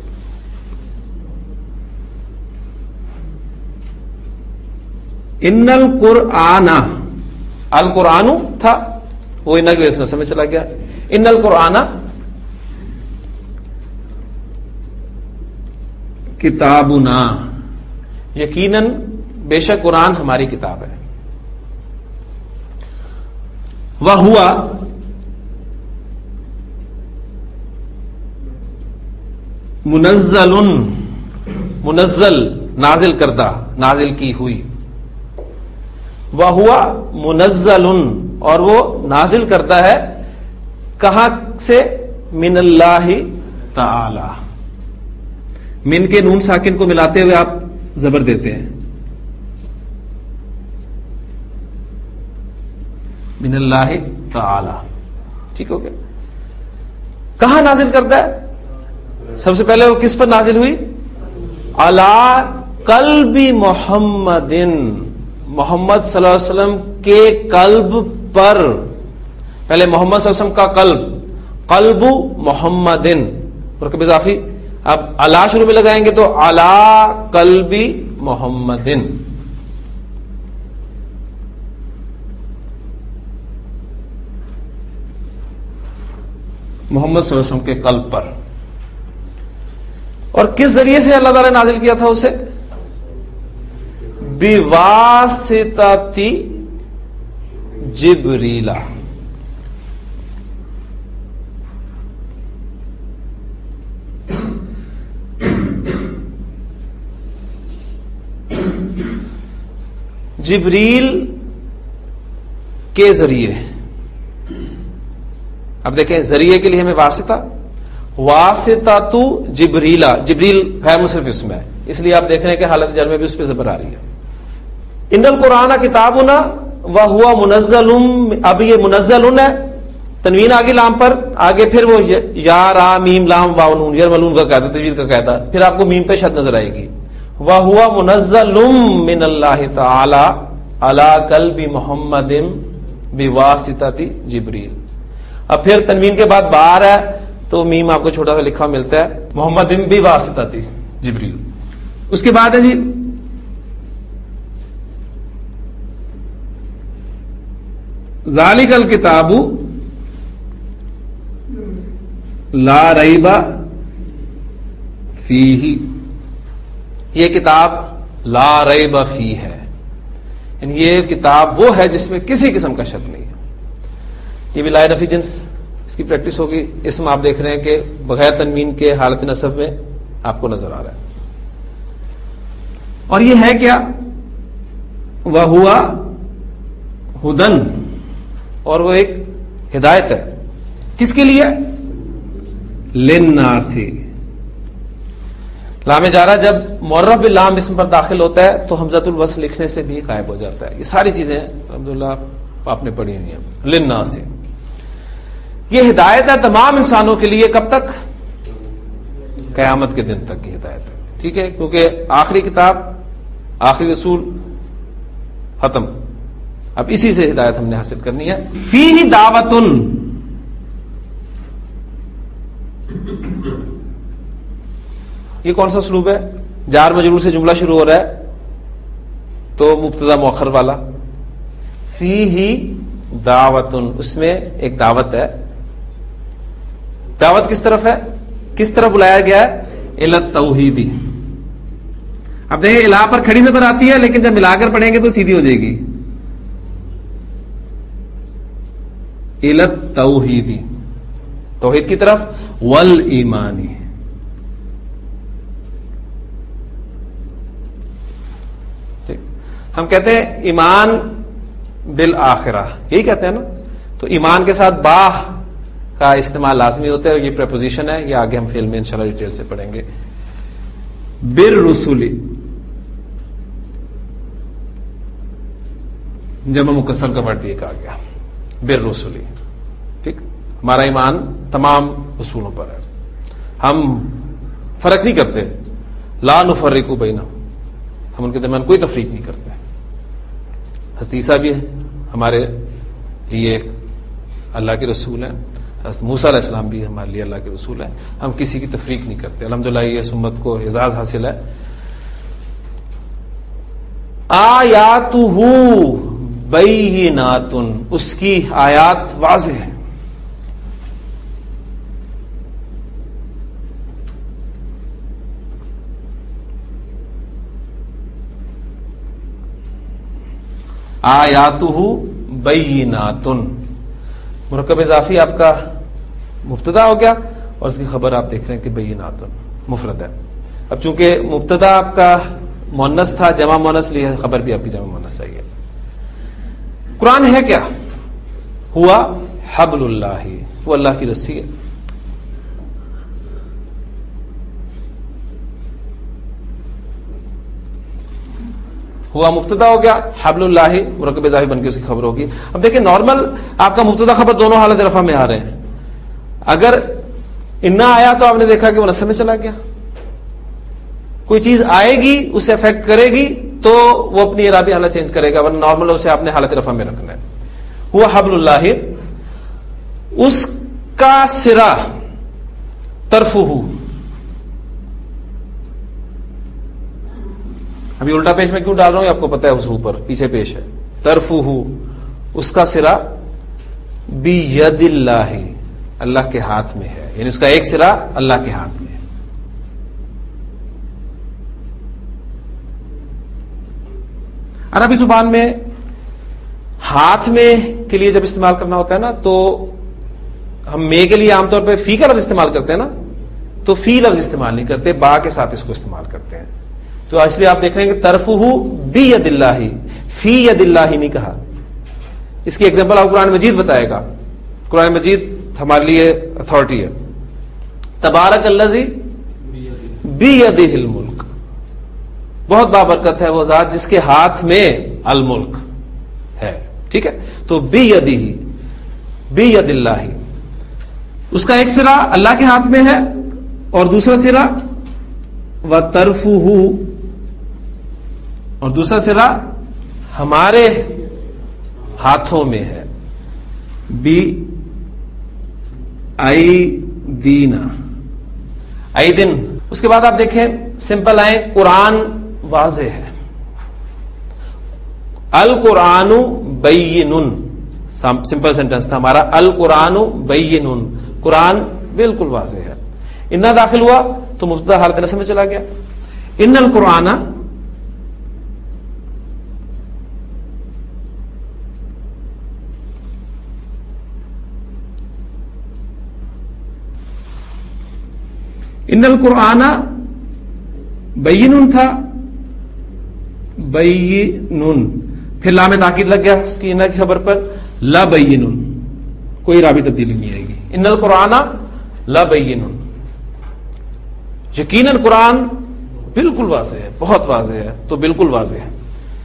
ان القرآن، القرآن تھا وہ انا کی وجہ سے نصب میں چلا گیا. ان القرآن کتابنا، یقیناً بے شک قرآن ہماری کتاب ہے. وہوا منزل، منزل نازل کردہ، نازل کی ہوئی. وہوا منزل، اور وہ نازل کرتا ہے کہاں سے؟ من اللہ تعالی. من کے نون ساکن کو ملاتے ہوئے آپ زبر دیتے ہیں، من اللہ تعالی ٹھیک ہو گیا. کہاں نازل کرتا ہے؟ سب سے پہلے وہ کس پر نازل ہوئی؟ علی قلب محمد، محمد صلی اللہ علیہ وسلم کے قلب پر. پہلے محمد صلی اللہ علیہ وسلم کا قلب، قلب محمد مرکب اضافی. اب علی شروع میں لگائیں گے تو علی قلب محمد. محمد صلی اللہ علیہ وسلم کے قلب پر. اور کس ذریعے سے اللہ تعالیٰ نے نازل کیا تھا اسے؟ بواسطۃ جبریل. جبریل کے ذریعے. اب دیکھیں ذریعے کے لیے ہمیں واسطہ تو جبریلا. جبریل غیر منصرف اسم ہے، اس لیے آپ دیکھ رہے ہیں کہ حالت جر میں بھی اس پہ زبر آ رہی ہے. ان القرآن کتابنا وہو منزل. اب یہ منزل ہے، تنوین آگے لام پر، آگے پھر وہ یا را میم لام واو نون یرملون کا قاعدہ، تجوید کا قاعدہ، پھر آپ کو میم پہ شد نظر آئے گی. وہو منزل من اللہ تعالی علی قلب محمد بواسطۃ جبریل. اب پھر تنوین کے بعد بار ہے تو میم آپ کو چھوٹا سا لکھا ملتا ہے، محمد بواسطۃ جبریل. اس کے بعد ہے جی ذالک الکتاب لا ریب فیہ. یہ کتاب لا ریب فی ہے، یعنی یہ کتاب وہ ہے جس میں کسی قسم کا شک نہیں ہے. یہ بھی لائے نفی جنس، اس کی پریکٹس ہوگی. اسم آپ دیکھ رہے ہیں کہ بغیر تنوین کے حالت نصب میں آپ کو نظر آ رہا ہے. اور یہ ہے کیا؟ وَهُوَ ہدن، اور وہ ایک ہدایت ہے. کس کے لیے؟ للناس. لام جارہ جب معرف باللام اسم پر داخل ہوتا ہے تو حمزۃ الوصل لکھنے سے بھی غائب ہو جاتا ہے. یہ ساری چیزیں الحمدللہ آپ نے پڑھی ہوئی ہیں. للناس یہ ہدایت ہے تمام انسانوں کے لیے. کب تک؟ قیامت کے دن تک کی ہدایت ہے. ٹھیک ہے، کیونکہ آخری کتاب آخری رسول ختم، اب اسی سے ہدایت ہم نے حاصل کرنی ہے. فیہ دعوتن، یہ کون سا اسلوب ہے؟ جار مجرور سے جملہ شروع ہو رہا ہے تو مبتدا مؤخر والا. فیہ دعوتن، اس میں ایک دعوت ہے. دعوت کس طرف ہے؟ کس طرف بلایا گیا ہے؟ الی التوحید. اب دیکھیں الہ پر کھڑی زبر آتی ہے، لیکن جب ملا کر پڑھیں گے تو سیدھی ہو جائے گی. الی التوحید، توحید کی طرف. والایمان، ہم کہتے ہیں ایمان بالآخرہ، یہی کہتے ہیں نا. تو ایمان کے ساتھ با کا استعمال لازمی ہوتا ہے، اور یہ پریپوزیشن ہے. یہ آگے ہم فعل میں انشاءاللہ ڈیٹیل سے پڑھیں گے. بالرسل، جمع مکسر کا ورڈ بھی ایک آ گیا. بالرسل، ٹھیک. ہمارا ایمان تمام رسولوں پر ہے، ہم فرق نہیں کرتے. لا نفرق بینہم، ہم ان کے درمیان کوئی تفریق نہیں کرتے. حضرت عیسیٰ بھی ہمارے لیے اللہ کے رسول ہیں، حضرت موسیٰ علیہ السلام بھی ہمارے لیے اللہ کے رسول ہیں. ہم کسی کی تفریق نہیں کرتے. الحمدللہ یہ سمت کو اعزاز حاصل ہے. آیاتہ بینات، اس کی آیات واضح ہیں. آیاتہ بینات، مرکب اضافی آپ کا مبتدا ہو گیا، اور اس کی خبر آپ دیکھ رہے ہیں کہ بینات مفرد ہے. اب چونکہ مبتدا آپ کا مؤنث تھا، جمع مؤنث لیے خبر بھی آپ کی جمع مؤنث چاہیے. قرآن ہے کیا؟ ہوا حبل اللہ، وہ اللہ کی رسی ہے. ہوا مبتدا ہو گیا، حبل اللہ مرکب اضافی بن کے اس کی خبر ہوگی. اب دیکھیں نارمل آپ کا مبتدا خبر دونوں حالت رفع میں آ رہے ہیں. اگر انا آیا تو آپ نے دیکھا کہ وہ نصب میں چلا گیا. کوئی چیز آئے گی اسے افیکٹ کرے گی تو وہ اپنی اعرابی حالت چینج کرے گا، ورنہ نارمل اسے آپ نے حالت رفع میں رکھنا ہے. ہوا حبل اللہ، اس کا سرا طرفہ، ابھی الٹا پیش میں کیوں ڈال رہا ہوں آپ کو پتا ہے، حضو پر پیچھے پیش ہے. طرفہ، اس کا سرا بید اللہ، اللہ کے ہاتھ میں ہے، یعنی اس کا ایک سرا اللہ کے ہاتھ میں ہے. عربی زبان میں ہاتھ میں کے لیے جب استعمال کرنا ہوتا ہے نا تو ہم میں کے لیے عام طور پہ فی کا لفظ استعمال کرتے ہیں نا, تو فی لفظ استعمال نہیں کرتے, با کے ساتھ اس کو استعمال کرتے ہیں. تو اس لیے آپ دیکھ رہے ہیں کہ طرفہ بید اللہ, فی ید اللہ نہیں کہا. اس کی ایگزامپل آپ قرآن مجید بتائے گا. قرآن مجید ہمارے لیے اتھارٹی ہے. تبارک الذی بیدہ الملک, بہت بابرکت ہے وہ ذات جس کے ہاتھ میں الملک ہے. ٹھیک ہے, تو بیدہ بید اللہ, اس کا ایک سرا اللہ کے ہاتھ میں ہے اور دوسرا سرا وطرفہ, اور دوسرا سرا ہمارے ہاتھوں میں ہے. بی ایدینا, ایدن. اس کے بعد آپ دیکھیں سمپل آئیں, قرآن واضح ہے. القرآن بین, سمپل سینٹینس تھا ہمارا, القرآن بین, قرآن بالکل واضح ہے. انا داخل ہوا تو مبتدا حالت نصب میں چلا گیا. ان القرآن, ان القرآن بین تھا, بین, پھر لام تاکید لگ گیا اس کی انا کی خبر پر, لا بین, کوئی رابی تبدیلی نہیں آئے گی. ان القرآن لا بین, یقیناً قرآن بالکل واضح ہے, بہت واضح ہے, تو بالکل واضح ہے.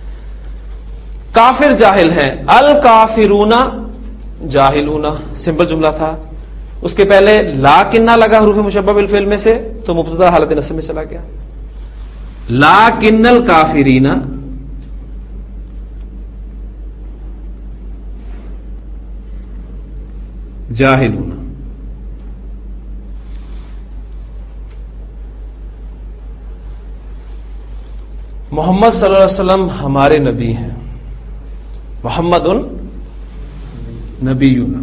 کافر جاہل ہیں, الکافرون جاہلون, سمپل جملہ تھا. اس کے پہلے لاکنہ لگا حروف مشبہ بالفعل میں سے, تو مبتدا حالت نصب میں چلا گیا. لاکن الکافرین جاہلون. محمد صلی اللہ علیہ وسلم ہمارے نبی ہیں. محمد نبینا,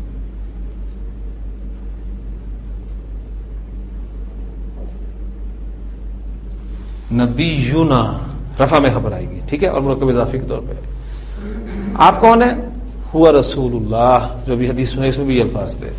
نبینا رفع میں خبر آئے گی. ٹھیک ہے, اور مرکب اضافی کے طور پہ. آپ کون ہیں؟ ہوا رسول اللہ, جو بھی حدیث سنے اس میں بھی یہ الفاظ تھے.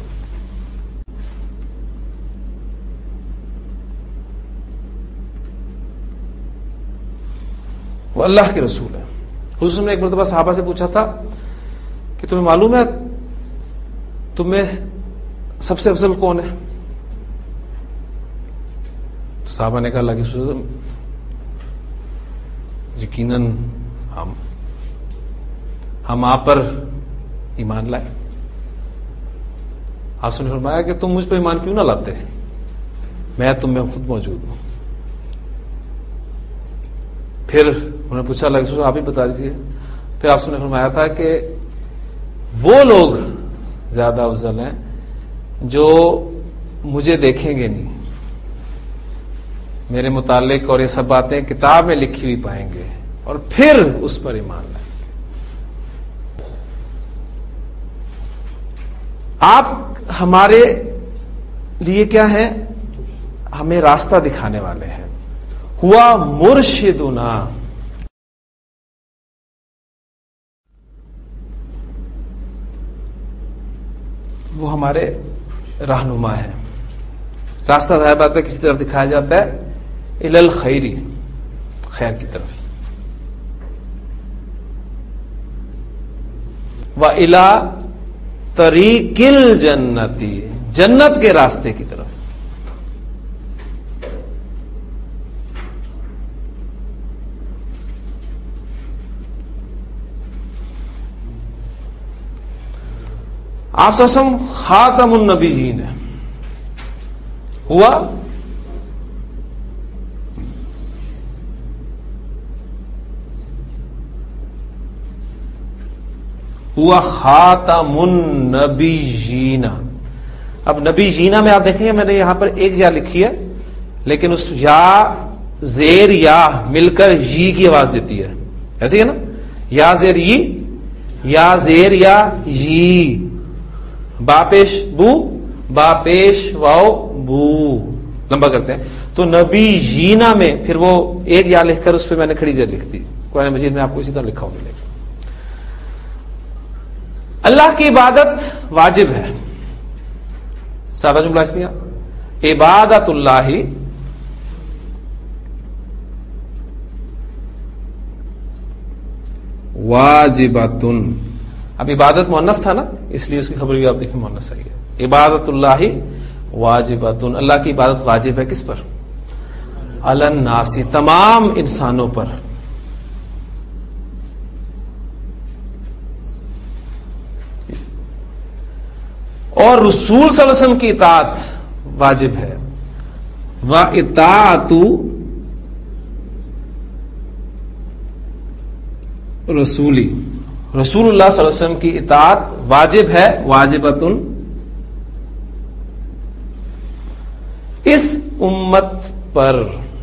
وہ اللہ کے رسول ہے. حضور نے ایک مرتبہ صحابہ سے پوچھا تھا کہ تمہیں معلوم ہے تمہیں سب سے افضل کون ہے؟ تو صحابہ نے کہا اللہ کے رسول یقیناً ہم آپ پر ایمان لائے. آپ نے فرمایا کہ تم مجھ پر ایمان کیوں نہ لاتے, میں تم میں خود موجود ہوں. پھر انہوں نے پوچھا اللہ کے رسول آپ ہی بتا دیجیے. پھر آپ نے فرمایا تھا کہ وہ لوگ زیادہ افضل ہیں جو مجھے دیکھیں گے نہیں, میرے متعلق اور یہ سب باتیں کتاب میں لکھی ہوئی پائیں گے اور پھر اس پر ایمان لائیں گے. آپ ہمارے لیے کیا ہے؟ ہمیں راستہ دکھانے والے ہیں. ہوا مرشدنا, وہ ہمارے رہنما ہے. راستہ ظاہر بات ہے کسی طرف دکھایا جاتا ہے, الی الخیری, خیر کی طرف, و الی طریق الجنتی, جنت کے راستے کی طرف. آپ صلی اللہ علیہ وسلم خاتم النبیین ہے. ہوا خاتم النبیین. اب نبی جینا میں آپ دیکھیں گے میں نے یہاں پر ایک یا لکھی ہے, لیکن اس یا زیر یا مل کر یی کی آواز دیتی ہے, ایسے ہے نا, یا زیر یی, یا زیر یا یی, با پیش بو, با پیش واو بو, لمبا کرتے ہیں. تو نبی جینا میں پھر وہ ایک یا لکھ کر اس پہ میں نے کھڑی زیر لکھ دی. قرآن مجید میں آپ کو اسی طرح لکھا ہوا ملے گا. اللہ کی عبادت واجب ہے. سادہ جملہ اس لیا عبادت اللہ واجباتن. اب عبادت مؤنث تھا نا, اس لیے اس کی خبر بھی آپ دیکھیں مؤنث آئی ہے. عبادت اللہ واجباتن, اللہ کی عبادت واجب ہے. کس پر؟ علی الناس, تمام انسانوں پر. اور رسول صلی اللہ علیہ وسلم کی اطاعت واجب ہے. وَإِطَاعَتُ رسولی, رسول اللہ صلی اللہ علیہ وسلم کی اطاعت واجب ہے. واجبتن, اس امت پر.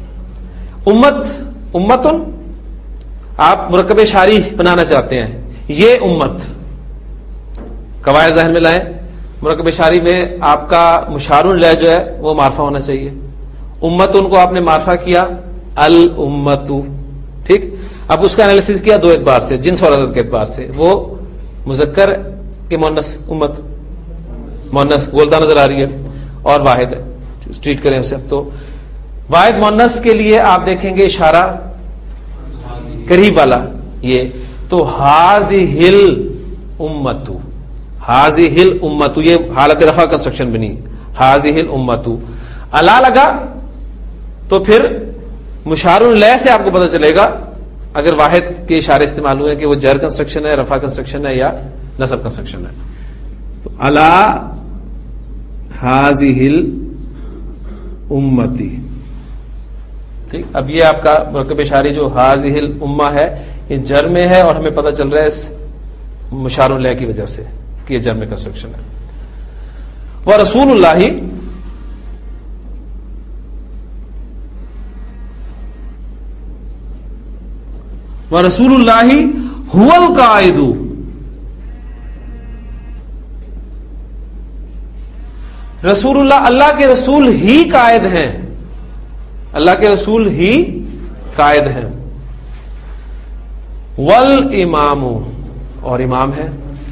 امتن آپ مرکب شاری بنانا چاہتے ہیں, یہ امت. قواعد ذہن میں لائیں. مرکب شاری میں آپ کا مشار الیہ جو ہے وہ معرفہ ہونا چاہیے. امتن کو آپ نے معرفہ کیا الامت, ٹھیک. اب اس کا انالیسس کیا دو اعتبار سے, جنس اور عدد کے اعتبار سے. وہ مذکر کے مؤنث, امت مؤنث بولتا نظر آ رہی ہے, اور واحد ہے, ٹریٹ کریں اسے. تو واحد مؤنث کے لیے آپ دیکھیں گے اشارہ قریب والا یہ. تو ہاذہ الامۃ, ہاذہ الامۃ, یہ حالت رفع کنسٹرکشن بنی. ہاذہ الامۃ الا لگا تو پھر مشار الیہ سے آپ کو پتہ چلے گا اگر واحد کے اشارے استعمال ہوئے کہ وہ جر کنسٹرکشن ہے, رفع کنسٹرکشن ہے, یا نصب کنسٹرکشن ہے. تو الا ہاذہ الامۃ, ٹھیک. اب یہ آپ کا مرکب اشاری جو ہاذہ الامہ ہے یہ جر میں ہے, اور ہمیں پتہ چل رہا ہے اس مشار الیہ کی وجہ سے کہ یہ جر میں کنسٹرکشن ہے. ورسول اللہ ورسول اللہ هو القائد, رسول اللہ, اللہ کے رسول ہی قائد ہیں. اللہ کے رسول ہی قائد ہیں. والامام, اور امام ہے.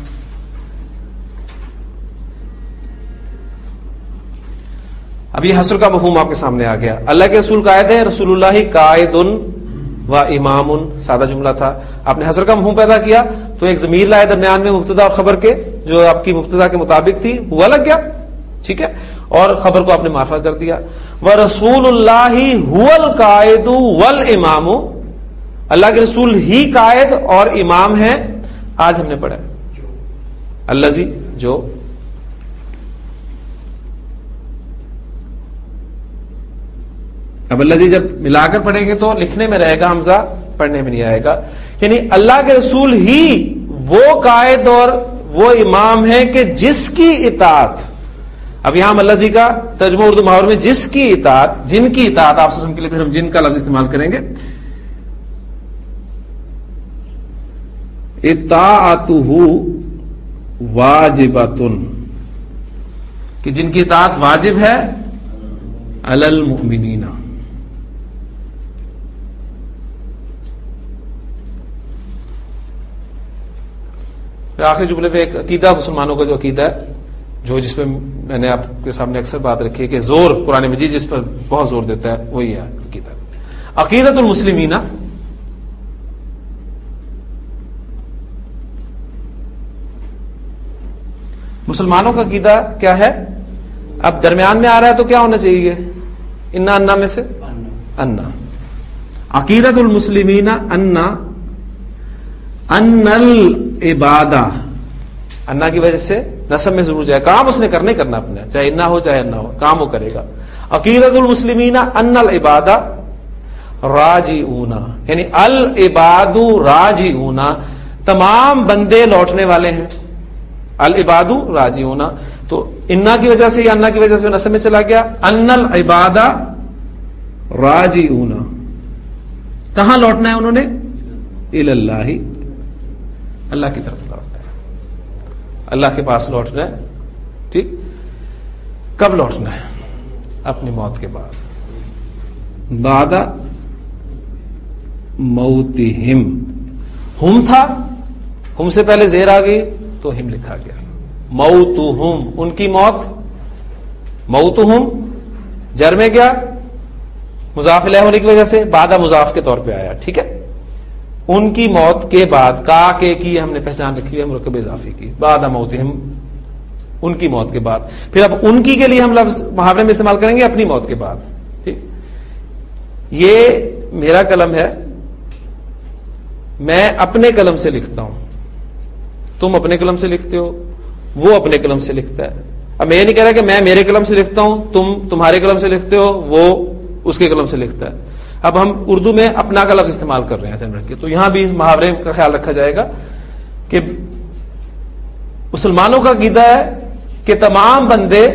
اب یہ حصر کا مفہوم آپ کے سامنے آ گیا. اللہ کے رسول قائد ہیں, رسول اللہ قائد و امام, سادہ جملہ تھا. آپ نے حصر کا مفہوم پیدا کیا تو ایک ضمیر لائے درمیان میں مبتدا اور خبر کے, جو آپ کی مبتدا کے مطابق تھی, ہوا لگ گیا, ٹھیک ہے. اور خبر کو آپ نے معرفہ کر دیا. وَرَسُولُ اللَّهِ هُوَ الْقَائِدُ وَالْإِمَامُ, اللہ کے رسول ہی قائد اور امام ہیں. آج ہم نے پڑھا الذی, جو. اب الذی جب ملا کر پڑھیں گے تو لکھنے میں رہے گا حمزہ, پڑھنے میں نہیں آئے گا. یعنی اللہ کے رسول ہی وہ قائد اور وہ امام ہے کہ جس کی اطاعت. اب یہاں الذی کا ترجمہ اردو محاور میں جس کی اطاعت, جن کی اطاعت, آپ سے کے لیے پھر ہم جن کا لفظ استعمال کریں گے. اطاعتہ واجبۃ, کہ جن کی اطاعت واجب ہے. علی المؤمنین, پھر آخری جملے میں ایک عقیدہ, مسلمانوں کا جو عقیدہ ہے, جو جس پہ میں نے آپ کے سامنے اکثر بات رکھی ہے کہ زور قرآن مجید جس پر بہت زور دیتا ہے وہی ہے عقیدہ. عقیدۃ المسلمین, مسلمانوں کا عقیدہ کیا ہے؟ اب درمیان میں آ رہا ہے تو کیا ہونا چاہیے؟ انا انا میں سے انا. عقیدۃ المسلمین انا العبادہ, انا کی وجہ سے نسب میں ضرور جائے, کام اس نے کرنا اپنا, چاہے انا ہو چاہے انا ہو, کام وہ کرے گا. عقیدۃ المسلمین ان العبادہ راجعون, یعنی العباد راجعون, تمام بندے لوٹنے والے ہیں. العباد راجعون, تو انا کی وجہ سے یا انا کی وجہ سے نسب میں چلا گیا. ان العباد راجعون, کہاں لوٹنا ہے انہوں نے؟ الی اللہ, اللہ کی طرف لوٹنا ہے, اللہ کے پاس لوٹنا ہے. ٹھیک, کب لوٹنا ہے؟ اپنی موت کے بعد. بعد موتہم. ہم تھا، ہم سے پہلے زیر آ گئی تو ہم لکھا گیا. موتہم ان کی موت، موتہم جر میں گیا مضاف الیہ ہونے کی وجہ سے، بعد مضاف کے طور پہ آیا. ٹھیک ہے، ان کی موت کے بعد، کا کے کی ہم نے پہچان رکھی ہے مرکب اضافی کی، بعد موتہم ان کی موت کے بعد. پھر اب ان کی کے لیے ہم لفظ محاورے میں استعمال کریں گے اپنی موت کے بعد. ٹھیک، یہ میرا قلم ہے، میں اپنے قلم سے لکھتا ہوں، تم اپنے قلم سے لکھتے ہو، وہ اپنے قلم سے لکھتا ہے. اب میں یہ نہیں کہہ رہا کہ میں میرے قلم سے لکھتا ہوں، تم تمہارے قلم سے لکھتے ہو، وہ اس کے قلم سے لکھتا ہے. اب ہم اردو میں اپنا کا لفظ استعمال کر رہے ہیں ذہن رکھیے. تو یہاں بھی محاورے کا خیال رکھا جائے گا کہ مسلمانوں کا عقیدہ ہے کہ تمام بندے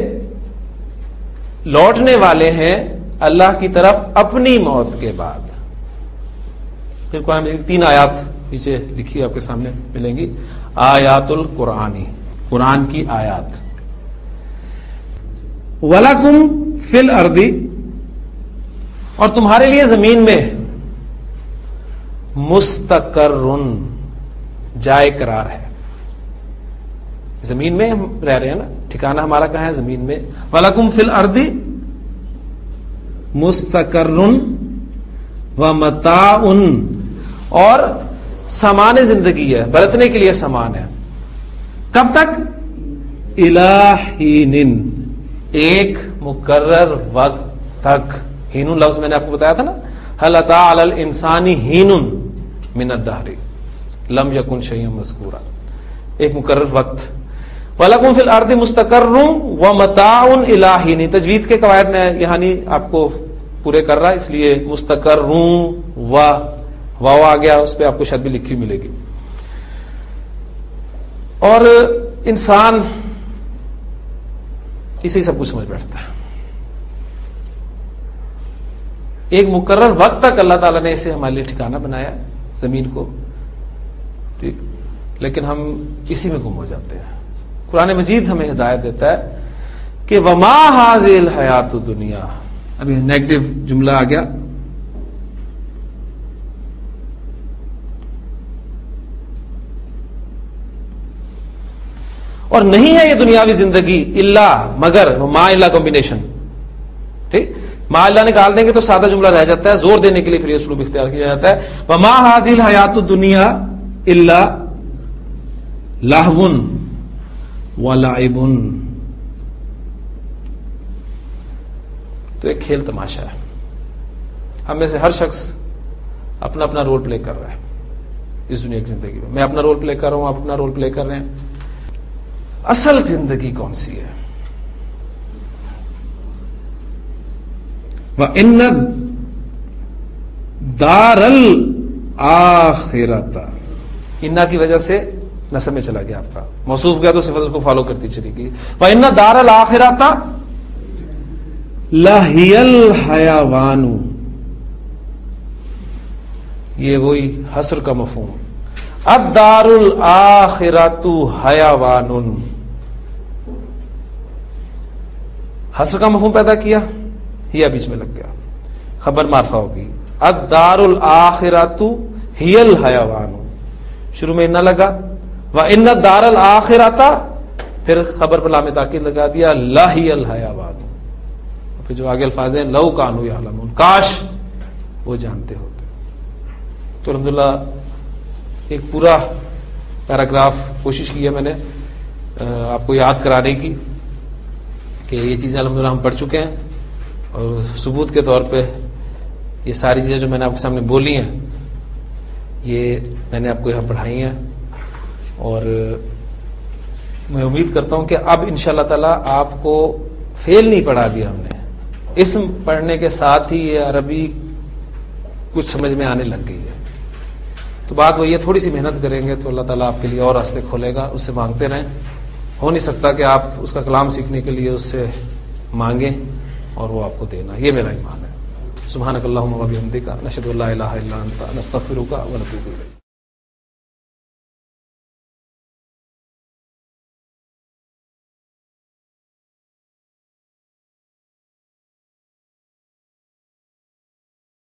لوٹنے والے ہیں اللہ کی طرف اپنی موت کے بعد. پھر قرآن میں 3 آیات نیچے لکھی آپ کے سامنے ملیں گی. آیات القرآنی، قرآن کی آیات. وَلَكُمْ فِي الْأَرْضِ، اور تمہارے لیے زمین میں مستقرن جائے قرار ہے. زمین میں ہم رہ رہے ہیں نا، ٹھکانہ ہمارا کہاں ہے؟ زمین میں. وَلَكُمْ فِي الْأَرْضِ مستقرن وَمَتَاعٌ، اور سامان زندگی ہے، برتنے کے لیے سامان ہے. کب تک؟ اِلَى حِینٍ، ایک مقرر وقت تک. ہینٌ لفظ میں نے آپ کو بتایا تھا نا، هل أتى على الإنسان حين من الدهر لم يكن شيئا مذكورا، ایک مقرر وقت. وَلَكُمْ فِي الْأَرْضِ مُسْتَقَرٌّ وَمَتَاعٌ إِلَىٰ حِینٍ. تجوید کے قواعد میں یہاں نہیں آپ کو پورے کر رہا، اس لیے مستقرٌ واو آ گیا، اس پہ آپ کو شاید بھی لکھی ملے گی. اور انسان اسے سب کچھ سمجھ بیٹھتا ہے. ایک مقرر وقت تک اللہ تعالیٰ نے اسے ہمارے لیے ٹھکانہ بنایا زمین کو، ٹھیک، لیکن ہم اسی میں گم ہو جاتے ہیں. قرآن مجید ہمیں ہدایت دیتا ہے کہ وما هذه الحیات الدنیا. ابھی نیگیٹو جملہ آ گیا، اور نہیں ہے یہ دنیاوی زندگی الا مگر، ما الا کمبینیشن. ٹھیک، ما اللہ نکال دیں گے تو سادہ جملہ رہ جاتا ہے، زور دینے کے لیے پھر یہ اسلوب اختیار کیا جاتا ہے. وما هذه الحیات الدنیا الا لہو ولعب. تو ایک کھیل تماشا ہے. ہم میں سے ہر شخص اپنا اپنا رول پلے کر رہا ہے اس دنیا کی زندگی میں. میں اپنا رول پلے کر رہا ہوں، آپ اپنا رول پلے کر رہے ہیں. اصل زندگی کون سی ہے؟ وَإِنَّ دَارَ الْآخِرَةَ، اِنَّا کی وجہ سے نسب میں چلا گیا آپ کا، موصوف گیا تو صفت اس کو فالو کرتی چلی گئی. وَإِنَّ دَارَ الْآخِرَةَ لَهِيَ الْحَيَوَانُ، یہ وہی حصر کا مفہوم. الدار الآخرۃ حیوان، حصر کا مفہوم پیدا کیا، یہ بیچ میں لگ گیا، خبر معرفہ ہوگی. الدار الآخرۃ ہی الحیوان، شروع میں نہ لگا. وَإِنَّ الدَّارَ الْآخِرَةَ، پھر خبر پر لام تاکید لگا دیا، لَهِيَ الْحَيَوَانُ. پھر جو آگے الفاظ ہیں لَوْ كَانُوا يَعْلَمُونَ، کاش وہ جانتے ہوتے. تو الحمدللہ ایک پورا پیراگراف کوشش کی ہے میں نے آپ کو یاد کرانے کی کہ یہ چیزیں الحمدللہ ہم پڑھ چکے ہیں، اور ثبوت کے طور پہ یہ ساری چیزیں جو میں نے آپ کے سامنے بولی ہیں یہ میں نے آپ کو یہاں پڑھائی ہیں. اور میں امید کرتا ہوں کہ اب انشاءاللہ تعالی آپ کو فیل نہیں پڑھا ابھی ہم نے. اسم پڑھنے کے ساتھ ہی یہ عربی کچھ سمجھ میں آنے لگ گئی ہے. تو بات وہ یہ تھوڑی سی محنت کریں گے تو اللہ تعالیٰ آپ کے لیے اور راستے کھولے گا. اس سے مانگتے رہیں. ہو نہیں سکتا کہ آپ اس کا کلام سیکھنے کے لیے اس سے مانگیں اور وہ آپ کو دینا. یہ میرا ایمان ہے. سبحانک اللہم و بحمدک، نشہد ان لا الہ الا انت، نستغفرک و نتوب الیک.